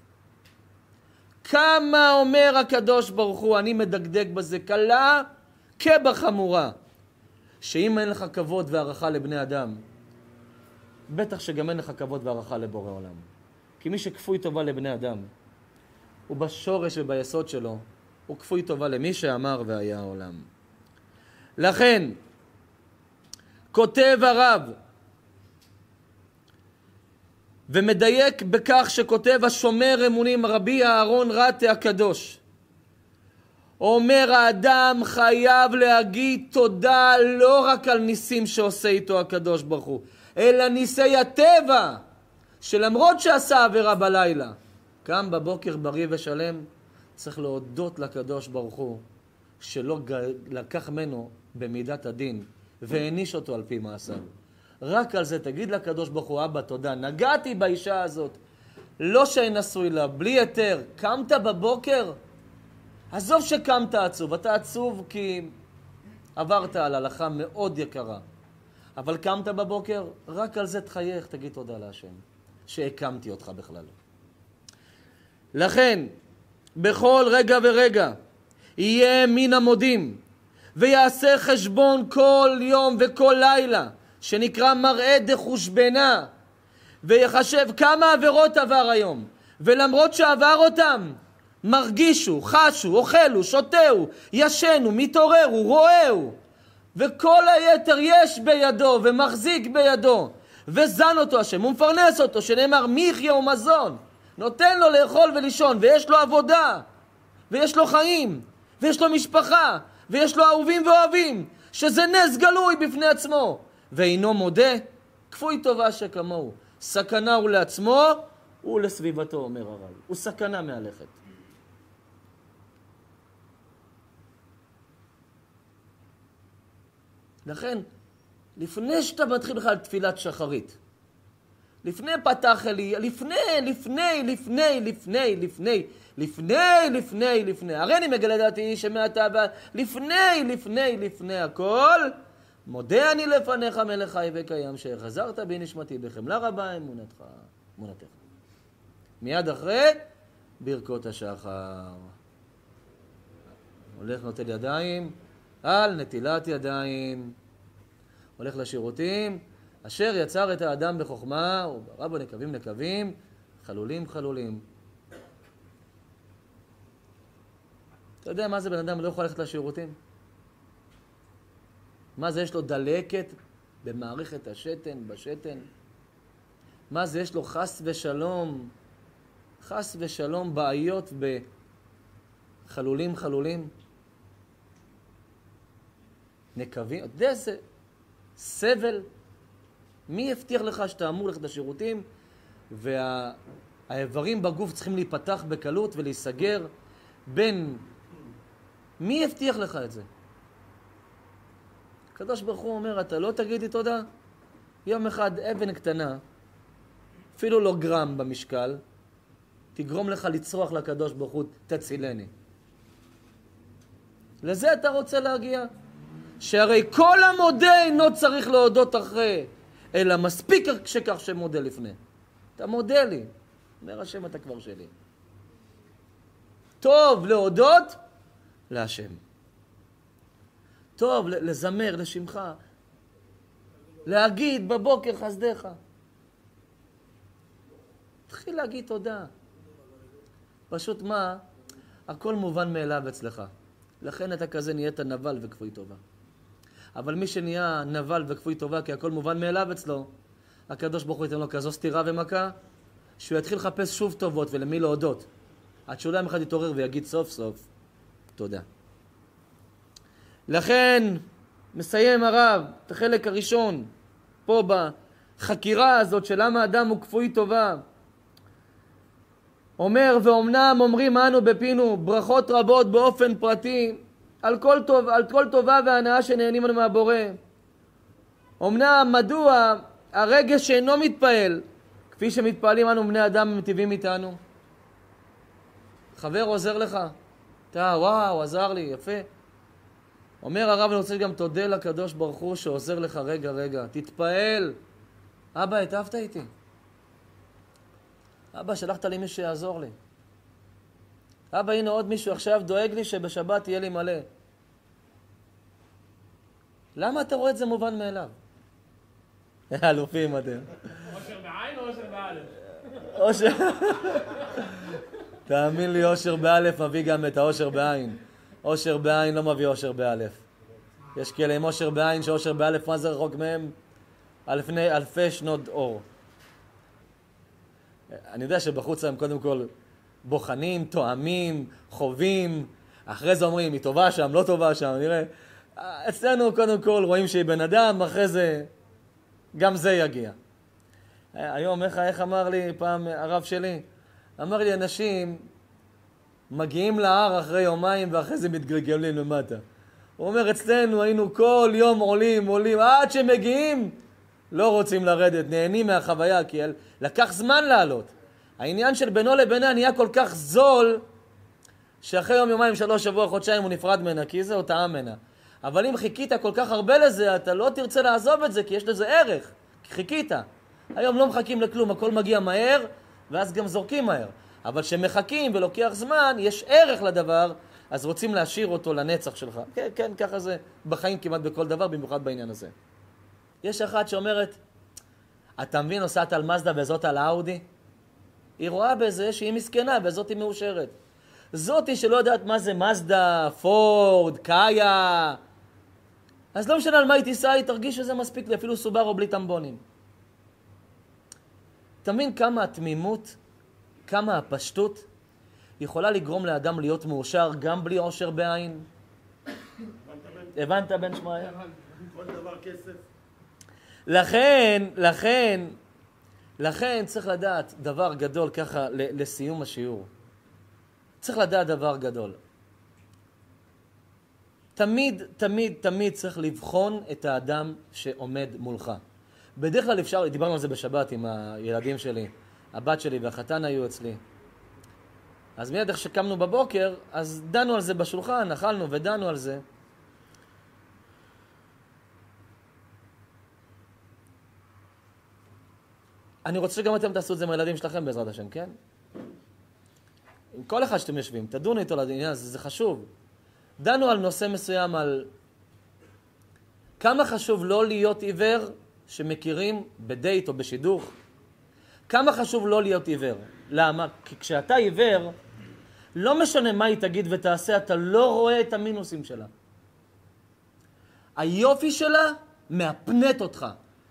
כמה אומר הקדוש ברוך הוא, אני מדקדק בזה קלה כבחמורה, שאם אין לך כבוד והערכה לבני אדם, בטח שגם אין לך כבוד והערכה לבורא עולם. כי מי שכפוי טובה לבני אדם, הוא בשורש וביסוד שלו, הוא כפוי טובה למי שאמר והיה העולם. לכן, כותב הרב, ומדייק בכך שכותב השומר אמונים רבי אהרון רטה הקדוש, אומר האדם חייב להגיד תודה לא רק על ניסים שעושה איתו הקדוש ברוך הוא, אלא ניסי הטבע, שלמרות שעשה עבירה בלילה, קם בבוקר בריא ושלם, צריך להודות לקדוש ברוך הוא שלא לקח ממנו במידת הדין והעניש אותו על פי מעשיו. רק על זה תגיד לקדוש ברוך הוא, אבא תודה, נגעתי באישה הזאת, לא שנשוי לה, בלי היתר, קמת בבוקר, עזוב שקמת עצוב, אתה עצוב כי עברת על הלכה מאוד יקרה, אבל קמת בבוקר, רק על זה תחייך, תגיד תודה להשם, שהקמתי אותך בכלל. לכן, בכל רגע ורגע, יהיה מן המודים, ויעשה חשבון כל יום וכל לילה, שנקרא מראה דחושבנה, ויחשב כמה עבירות עבר היום, ולמרות שעבר אותם, מרגישו, חשו, אוכלו, שותהו, ישנו, מתעוררו, רואהו, וכל היתר יש בידו ומחזיק בידו, וזן אותו השם, ומפרנס אותו, שנאמר מחיה ומזון, נותן לו לאכול ולישון, ויש לו עבודה, ויש לו חיים, ויש לו משפחה, ויש לו אהובים ואוהבים, שזה נס גלוי בפני עצמו, ואינו מודה, כפוי טובה שכמוהו. סכנה הוא לעצמו, הוא לסביבתו, אומר הרב. הוא סכנה מהלכת. לכן, לפני שאתה מתחיל בכלל תפילת שחרית, לפני פתח אלי, לפני, לפני, לפני, לפני, לפני, לפני, לפני, לפני, הרי אני מגלה דעתי שמעתה, לפני, לפני, לפני הכל, מודה אני לפניך מלך חי וקיים, שחזרת בי נשמתי בחמלה רבה אמונתך, אמונתך. מיד אחרי, ברכות השחר. הולך נוטל ידיים, על נטילת ידיים. הולך לשירותים, אשר יצר את האדם בחוכמה, וברא בו נקבים נקבים, חלולים חלולים. אתה יודע מה זה בן אדם לא יכול ללכת לשירותים? מה זה יש לו דלקת במערכת השתן, בשתן? מה זה יש לו חס ושלום, חס ושלום בעיות בחלולים חלולים? נקבים, אתה יודע זה סבל? מי הבטיח לך שאתה אמור ללכת לשירותים והאיברים בגוף צריכים להיפתח בקלות ולהיסגר בין... מי הבטיח לך את זה? הקדוש ברוך הוא אומר, אתה לא תגיד לי תודה? יום אחד אבן קטנה, אפילו לא גרם במשקל, תגרום לך לצרוח לקדוש ברוך הוא, תצילני. לזה אתה רוצה להגיע? שהרי כל המודה אינו צריך להודות אחרי, אלא מספיק שכך שמודה לפני. אתה מודה לי. אומר השם, אתה כבר שלי. טוב להודות להשם. טוב לזמר לשמך. להגיד בבוקר חסדיך. תתחיל להגיד תודה. פשוט מה? הכל מובן מאליו אצלך. לכן אתה כזה נהיית נבל וכפוי טובה. אבל מי שנהיה נבל וכפוי טובה, כי הכל מובן מאליו אצלו, הקדוש ברוך הוא ייתן לו כזו סתירה ומכה, שהוא יתחיל לחפש שוב טובות ולמי להודות. עד שאולי אחד יתעורר ויגיד סוף סוף, תודה. לכן, מסיים הרב את החלק הראשון, פה בחקירה הזאת של למה אדם הוא כפוי טובה. אומר, ואומנם אומרים אנו בפינו ברכות רבות באופן פרטי, על כל, טוב, על כל טובה והנאה שנהנים לנו מהבורא. אמנם מדוע הרגש שאינו מתפעל, כפי שמתפעלים אנו בני אדם ומטיבים איתנו. חבר עוזר לך, אתה וואו עזר לי, יפה. אומר הרב, אני רוצה גם תודה לקדוש ברוך הוא שעוזר לך רגע רגע, תתפעל. אבא, הטבת איתי. אבא, שלחת לי מישהו שיעזור לי. אבא, הנה עוד מישהו עכשיו דואג לי שבשבת יהיה לי מלא. למה אתה רואה את זה מובן מאליו? אלופים אתם. אושר בעין או אושר באלף? אושר... תאמין לי, אושר באלף מביא גם את האושר בעין. אושר בעין לא מביא אושר באלף. יש כאלה עם אושר בעין שאושר באלף מה זה רחוק מהם? אלפי, אלפי שנות אור. אני יודע שבחוץ הם קודם כל בוחנים, תואמים, חווים, אחרי זה אומרים, היא טובה שם, לא טובה שם, נראה. אצלנו קודם כל רואים שהיא בן אדם, אחרי זה גם זה יגיע. היום איך, איך אמר לי פעם הרב שלי? אמר לי, אנשים מגיעים להר אחרי יומיים ואחרי זה מתגלגלים למטה. הוא אומר, אצלנו היינו כל יום עולים, עולים, עד שמגיעים, לא רוצים לרדת, נהנים מהחוויה, כי לקח זמן לעלות. העניין של בינו לבינה נהיה כל כך זול, שאחרי יום, יומיים, שלוש, שבוע, חודשיים הוא נפרד מנה, כי זה אותה מנה. אבל אם חיכית כל כך הרבה לזה, אתה לא תרצה לעזוב את זה, כי יש לזה ערך, כי חיכית. היום לא מחכים לכלום, הכל מגיע מהר, ואז גם זורקים מהר. אבל כשמחכים ולוקח זמן, יש ערך לדבר, אז רוצים להשאיר אותו לנצח שלך. כן, כן, ככה זה בחיים כמעט בכל דבר, במיוחד בעניין הזה. יש אחת שאומרת, אתה מבין, נוסעת על מזדה וזאת על האודי? היא רואה בזה שהיא מסכנה וזאת היא מאושרת. זאתי שלא יודעת מה זה מזדה, פורד, קאיה. אז לא משנה על מה היא תיסע, היא תרגיש שזה מספיק לי, אפילו סוברו בלי טמבונים. אתה מבין כמה התמימות, כמה הפשטות, יכולה לגרום לאדם להיות מאושר גם בלי עושר בעין? הבנת בן שמואל? כל דבר כסף. לכן, לכן, לכן צריך לדעת דבר גדול ככה לסיום השיעור. צריך לדעת דבר גדול. תמיד, תמיד, תמיד צריך לבחון את האדם שעומד מולך. בדרך כלל אפשר, דיברנו על זה בשבת עם הילדים שלי, הבת שלי והחתן היו אצלי. אז מיד איך שקמנו בבוקר, אז דנו על זה בשולחן, אכלנו ודנו על זה. אני רוצה שגם אתם תעשו את זה עם הילדים שלכם בעזרת השם, כן? עם כל אחד שאתם יושבים, תדונו איתו לעניין הזה, זה חשוב. דנו על נושא מסוים, על כמה חשוב לא להיות עיוור שמכירים בדייט או בשידוך. כמה חשוב לא להיות עיוור. למה? כי כשאתה עיוור, לא משנה מה היא תגיד ותעשה, אתה לא רואה את המינוסים שלה. היופי שלה מאפנת אותך.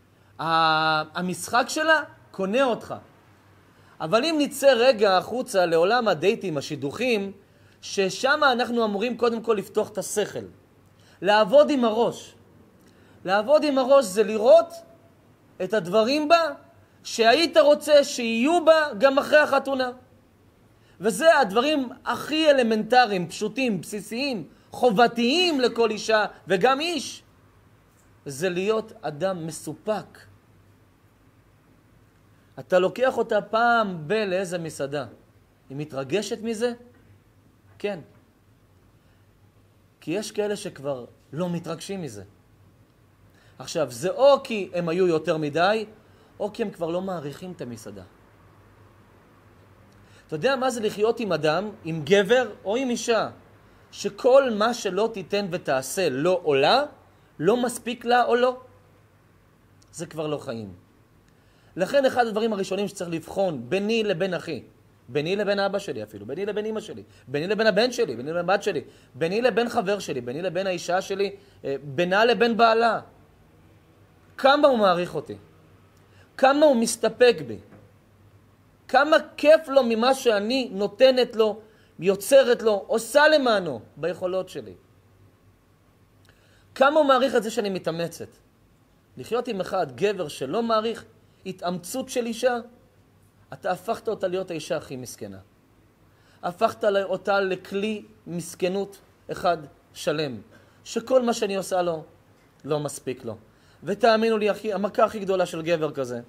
המשחק שלה קונה אותך. אבל אם נצא רגע החוצה לעולם הדייטים, השידוכים, ששם אנחנו אמורים קודם כל לפתוח את השכל. לעבוד עם הראש. לעבוד עם הראש זה לראות את הדברים בה שהיית רוצה שיהיו בה גם אחרי החתונה. וזה הדברים הכי אלמנטריים, פשוטים, בסיסיים, חובתיים לכל אישה וגם איש. זה להיות אדם מסופק. אתה לוקח אותה פעם ב- לאיזה מסעדה. היא מתרגשת מזה? כן. כי יש כאלה שכבר לא מתרגשים מזה. עכשיו, זה או כי הם היו יותר מדי, או כי הם כבר לא מעריכים את המסעדה. אתה יודע מה זה לחיות עם אדם, עם גבר או עם אישה, שכל מה שלא תיתן ותעשה לא עולה, לא מספיק לה או לא? זה כבר לא חיים. לכן אחד הדברים הראשונים שצריך לבחון ביני לבין אחי, ביני לבין אבא שלי אפילו, ביני לבין אמא שלי, ביני לבין הבן שלי, ביני לבין בת שלי, ביני לבין חבר שלי, ביני לבין האישה שלי, בינה לבין בעלה. כמה הוא מעריך אותי? כמה הוא מסתפק בי? כמה כיף לו ממה שאני נותנת לו, יוצרת לו, עושה למענו ביכולות שלי? כמה הוא מעריך את זה שאני מתאמצת? לחיות עם אחד, גבר שלא מעריך התאמצות של אישה, אתה הפכת אותה להיות האישה הכי מסכנה. הפכת אותה לכלי מסכנות אחד שלם, שכל מה שאני עושה לו לא מספיק לו. ותאמינו לי, אחי, המכה הכי גדולה של גבר כזה,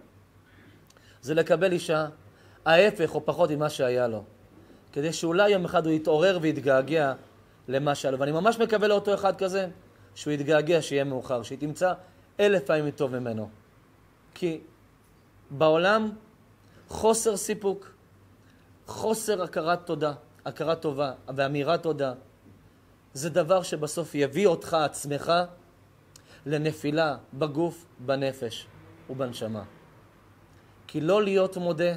זה לקבל אישה ההפך או פחות ממה שהיה לו. כדי שאולי יום אחד הוא יתעורר ויתגעגע למה שהיה לו. ואני ממש מקווה לאותו אחד כזה, שהוא יתגעגע, שיהיה מאוחר, שהיא תמצא אלף פעמים טוב ממנו. כי בעולם חוסר סיפוק, חוסר הכרת תודה, הכרת טובה ואמירת תודה, זה דבר שבסוף יביא אותך עצמך לנפילה בגוף, בנפש ובנשמה. כי לא להיות מודה,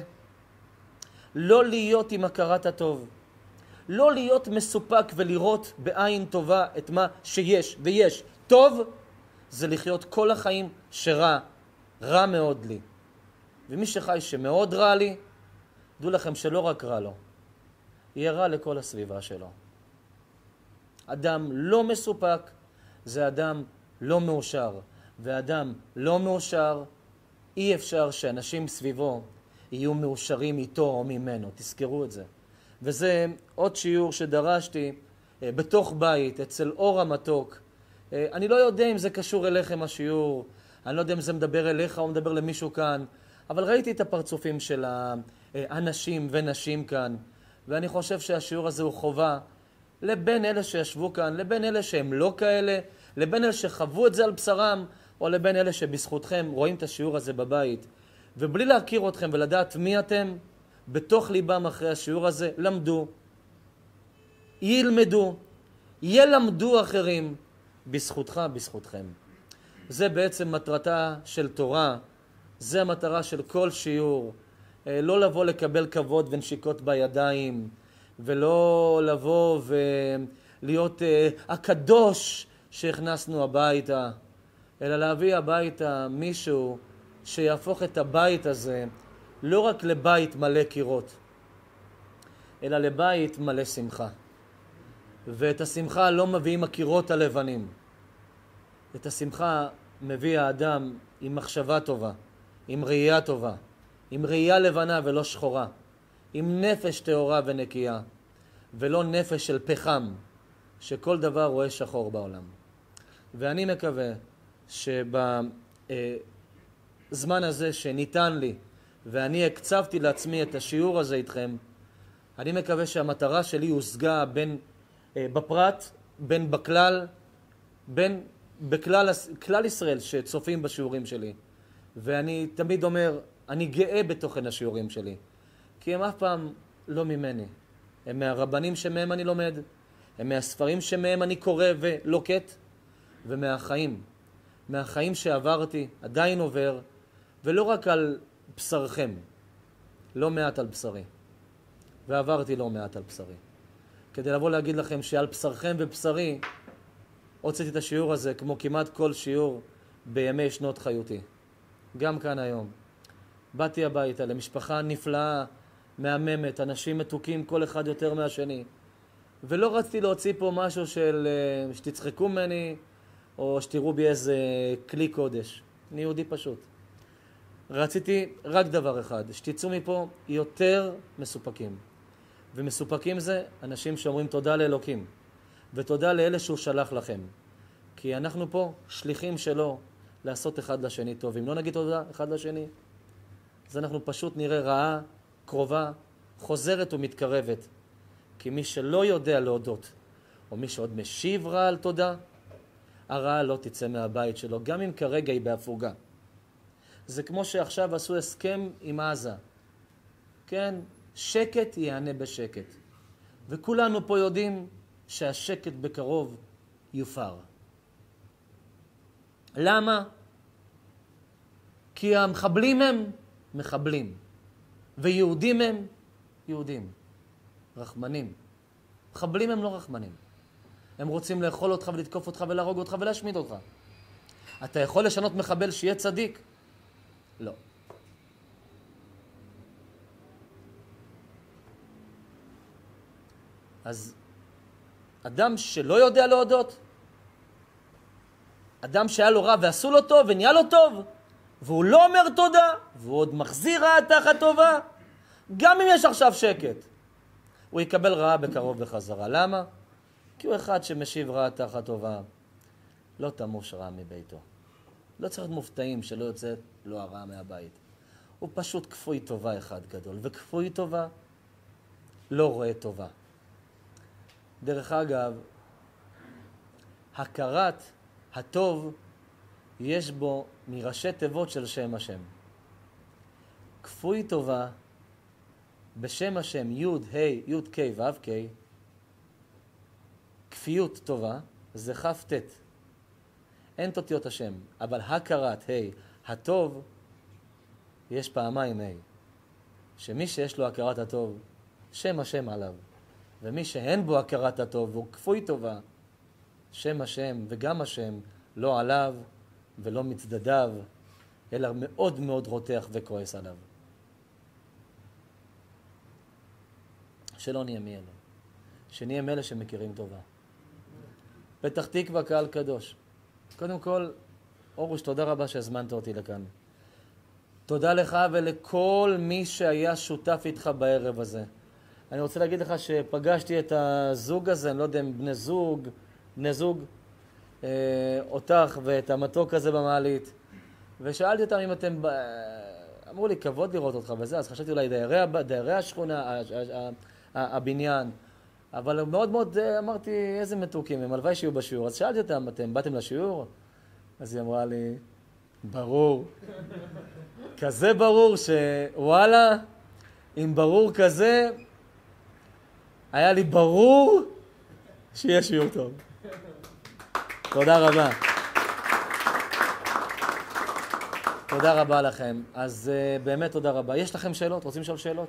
לא להיות עם הכרת הטוב, לא להיות מסופק ולראות בעין טובה את מה שיש ויש טוב, זה לחיות כל החיים שרע, רע מאוד לי. ומי שחי שמאוד רע לי, דעו לכם שלא רק רע לו, יהיה רע לכל הסביבה שלו. אדם לא מסופק זה אדם לא מאושר, ואדם לא מאושר, אי אפשר שאנשים סביבו יהיו מאושרים איתו או ממנו. תזכרו את זה. וזה עוד שיעור שדרשתי בתוך בית, אצל אור המתוק. אני לא יודע אם זה קשור אליכם השיעור, אני לא יודע אם זה מדבר אליך או מדבר למישהו כאן, אבל ראיתי את הפרצופים של האנשים ונשים כאן, ואני חושב שהשיעור הזה הוא חובה לבין אלה שישבו כאן, לבין אלה שהם לא כאלה, לבין אלה שחוו את זה על בשרם, או לבין אלה שבזכותכם רואים את השיעור הזה בבית. ובלי להכיר אתכם ולדעת מי אתם, בתוך ליבם אחרי השיעור הזה, למדו, ילמדו, ילמדו אחרים, בזכותך, בזכותכם. זה בעצם מטרתה של תורה, זה המטרה של כל שיעור. לא לבוא לקבל כבוד ונשיקות בידיים, ולא לבוא ולהיות הקדוש שהכנסנו הביתה, אלא להביא הביתה מישהו שיהפוך את הבית הזה לא רק לבית מלא קירות, אלא לבית מלא שמחה. ואת השמחה לא מביאים הקירות הלבנים. את השמחה מביא האדם עם מחשבה טובה, עם ראייה טובה, עם ראייה לבנה ולא שחורה, עם נפש טהורה ונקייה, ולא נפש של פחם, שכל דבר רואה שחור בעולם. ואני מקווה שבזמן הזה שניתן לי, ואני הקצבתי לעצמי את השיעור הזה איתכם, אני מקווה שהמטרה שלי הושגה בין בפרט, בין בכלל, בין בכלל כלל ישראל שצופים בשיעורים שלי. ואני תמיד אומר, אני גאה בתוכן השיעורים שלי, כי הם אף פעם לא ממני. הם מהרבנים שמהם אני לומד, הם מהספרים שמהם אני קורא ולוקט, ומהחיים, מהחיים שעברתי, עדיין עובר, ולא רק על בשרכם, לא מעט על בשרי. ועברתי לא מעט על בשרי. כדי לבוא להגיד לכם שעל בשרכם ובשרי, הוצאתי את השיעור הזה כמו כמעט כל שיעור בימי שנות חיותי. גם כאן היום. באתי הביתה למשפחה נפלאה, מהממת, אנשים מתוקים כל אחד יותר מהשני. ולא רציתי להוציא פה משהו של שתצחקו ממני, או שתראו בי איזה כלי קודש. אני יהודי פשוט. רציתי רק דבר אחד, שתצאו מפה יותר מסופקים. ומסופקים זה אנשים שאומרים תודה לאלוקים, ותודה לאלה שהוא שלח לכם. כי אנחנו פה שליחים שלו לעשות אחד לשני טוב. אם לא נגיד תודה אחד לשני, אז אנחנו פשוט נראה רעה, קרובה, חוזרת ומתקרבת. כי מי שלא יודע להודות, או מי שעוד משיב רע על תודה, הרעה לא תצא מהבית שלו, גם אם כרגע היא בהפוגה. זה כמו שעכשיו עשו הסכם עם עזה. כן? שקט יענה בשקט. וכולנו פה יודעים שהשקט בקרוב יופר. למה? כי המחבלים הם מחבלים, ויהודים הם יהודים. רחמנים. מחבלים הם לא רחמנים. הם רוצים לאכול אותך ולתקוף אותך ולהרוג אותך ולהשמיד אותך. אתה יכול לשנות מחבל שיהיה צדיק? לא. אז אדם שלא יודע להודות, אדם שהיה לו רע ועשו לו טוב ונהיה לו טוב, והוא לא אומר תודה, והוא עוד מחזיר רעה תחת טובה, גם אם יש עכשיו שקט, הוא יקבל רעה בקרוב בחזרה. למה? כי הוא אחד שמשיב רעה תחת טובה, לא תמוש רעה מביתו. לא צריך להיות מופתעים שלא יוצאת לו הרעה מהבית. הוא פשוט כפוי טובה אחד גדול, וכפוי טובה לא רואה טובה. דרך אגב, הכרת הטוב יש בו מראשי תיבות של שם השם. כפוי טובה בשם השם י' ה' י' כ' ו' כ', כפיות טובה זה כ' ט'. אין תותיות השם, אבל הכרת ה' הטוב יש פעמיים ה'. שמי שיש לו הכרת הטוב, שם השם עליו. ומי שאין בו הכרת הטוב והוא כפוי טובה, שם השם וגם השם לא עליו ולא מצדדיו, אלא מאוד מאוד רותח וכועס עליו. שלא נהיה מאלה. שנהיה מאלה שמכירים טובה. פתח תקווה קהל קדוש. קודם כל, אורוש, תודה רבה שהזמנת אותי לכאן. תודה לך ולכל מי שהיה שותף איתך בערב הזה. אני רוצה להגיד לך שפגשתי את הזוג הזה, אני לא יודע אם בני זוג, בני זוג, אה, אותך ואת המתוק הזה במעלית, ושאלתי אותם אם אתם, אמרו לי כבוד לראות אותך וזה, אז חשבתי אולי דיירי, דיירי השכונה, הבניין, אבל מאוד מאוד אמרתי איזה מתוקים, הם הלוואי שיהיו בשיעור, אז שאלתי אותם, אתם באתם לשיעור? אז היא אמרה לי, ברור, כזה ברור שוואלה, אם ברור כזה, היה לי ברור שיהיה שיעור טוב. תודה רבה. תודה רבה לכם. אז uh, באמת תודה רבה. יש לכם שאלות? רוצים לשאול שאלות?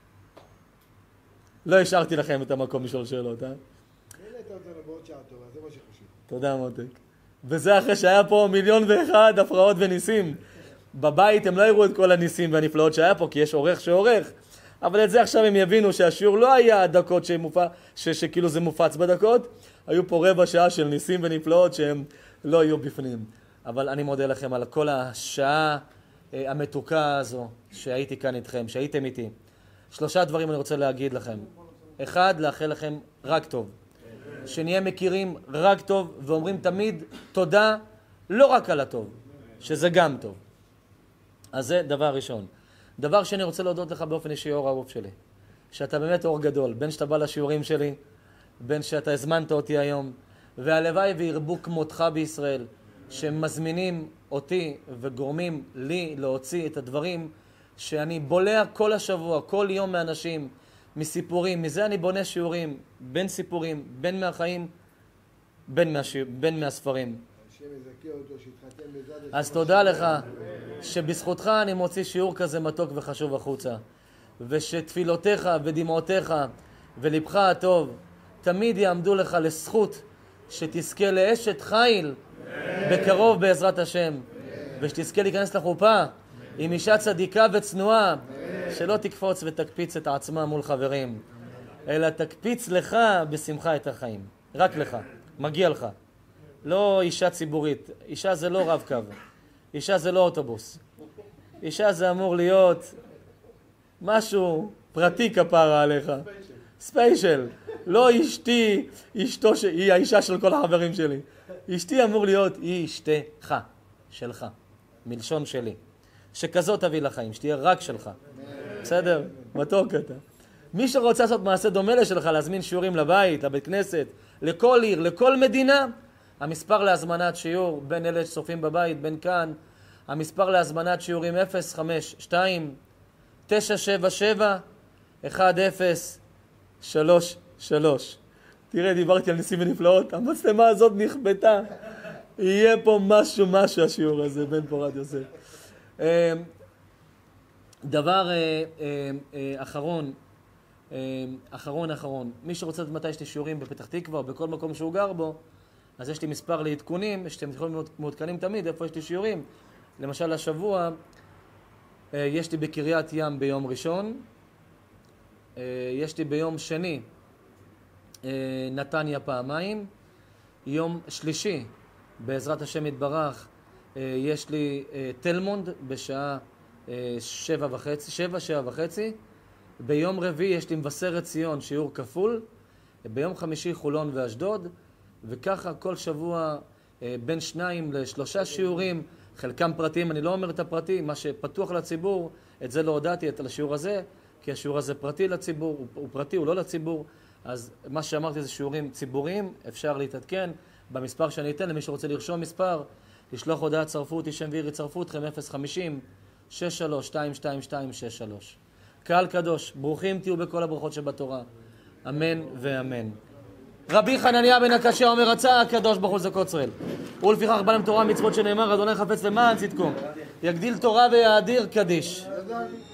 לא השארתי לכם את המקום לשאול שאלות, אה? העלית אותנו בעוד שעה טובה, זה מה שחשוב. תודה מותק. וזה אחרי שהיה פה מיליון ואחד הפרעות וניסים. בבית הם לא יראו את כל הניסים והנפלאות שהיה פה, כי יש עורך שעורך. אבל את זה עכשיו הם יבינו שהשיעור לא היה דקות שמופע, ש, שכאילו זה מופץ בדקות. היו פה רבע שעה של ניסים ונפלאות שהם לא יהיו בפנים. אבל אני מודה לכם על כל השעה אה, המתוקה הזו שהייתי כאן איתכם, שהייתם איתי. שלושה דברים אני רוצה להגיד לכם. אחד, לאחל לכם רק טוב. שנהיה מכירים רק טוב ואומרים תמיד תודה לא רק על הטוב, שזה גם טוב. אז זה דבר ראשון. דבר שאני רוצה להודות לך באופן אישי, אור אהוב שלי. שאתה באמת אור גדול, בין שאתה בא לשיעורים שלי, בין שאתה הזמנת אותי היום, והלוואי וירבו כמותך בישראל, שמזמינים אותי וגורמים לי להוציא את הדברים שאני בולע כל השבוע, כל יום מאנשים, מסיפורים. מזה אני בונה שיעורים, בין סיפורים, בין מהחיים, בין, מהשיר, בין מהספרים. אז תודה לך שבזכותך אני מוציא שיעור כזה מתוק וחשוב החוצה, ושתפילותיך ודמעותיך ולבך הטוב תמיד יעמדו לך לזכות, שתזכה לאשת חיל בקרוב בעזרת השם, ושתזכה להיכנס לחופה עם אישה צדיקה וצנועה, שלא תקפוץ ותקפיץ את עצמה מול חברים, אלא תקפיץ לך בשמחה את החיים. רק לך, מגיע לך. לא אישה ציבורית. אישה זה לא רב קו. אישה זה לא אוטובוס. אישה זה אמור להיות משהו פרטי כפרה עליך. ספיישל. לא אשתי, אשתו ש... היא האישה של כל החברים שלי. אשתי אמור להיות היא אשתך, שלך, מלשון שלי. שכזאת תביא לחיים, שתהיה רק שלך. בסדר? מתוק אתה. מי שרוצה לעשות מעשה דומה לשלך, להזמין שיעורים לבית, לבית כנסת, לכל עיר, לכל מדינה, המספר להזמנת שיעור, בין אלה שצופים בבית, בין כאן, המספר להזמנת שיעורים אפס חמש שתיים תשע שבע שבע אחת אפס שלוש שלוש. תראה, דיברתי על ניסים ונפלאות, המצלמה הזאת נכבטה. יהיה פה משהו, משהו השיעור הזה, בן פורת יוסף. דבר אחרון, אחרון, אחרון. מי שרוצה לדעת מתי יש לי שיעורים בפתח תקווה או בכל מקום שהוא גר בו, אז יש לי מספר לעדכונים, שאתם יכולים להיות מעודכנים תמיד, איפה יש לי שיעורים. למשל, השבוע יש לי בקריית ים ביום ראשון, יש לי ביום שני נתניה פעמיים, יום שלישי, בעזרת השם יתברך, יש לי תל מונד בשעה שבע וחצי, שבע, שבע וחצי, ביום רביעי יש לי מבשרת ציון שיעור כפול, ביום חמישי חולון ואשדוד, וככה כל שבוע בין שניים לשלושה שיעורים, חלקם פרטיים, אני לא אומר את הפרטי, מה שפתוח לציבור, את זה לא הודעתי, את השיעור הזה, כי השיעור הזה פרטי לציבור, הוא, הוא פרטי, הוא לא לציבור, אז מה שאמרתי זה שיעורים ציבוריים, אפשר להתעדכן במספר שאני אתן, למי שרוצה לרשום מספר, לשלוח הודעה צרפו אותי שם ועיר יצרפו אתכם אפס חמישים שש שלוש שתיים שתיים שתיים שש שלוש. קהל קדוש, ברוכים תהיו בכל הברכות שבתורה, אמן ואמן. רבי חנניה בן הקשה אומר, רצה הקדוש ברוך הוא זכות ישראל. ולפיכך בא להם תורה מצוות שנאמר, אדוני חפץ למען צדקו. יגדיל תורה ויאדיר קדיש.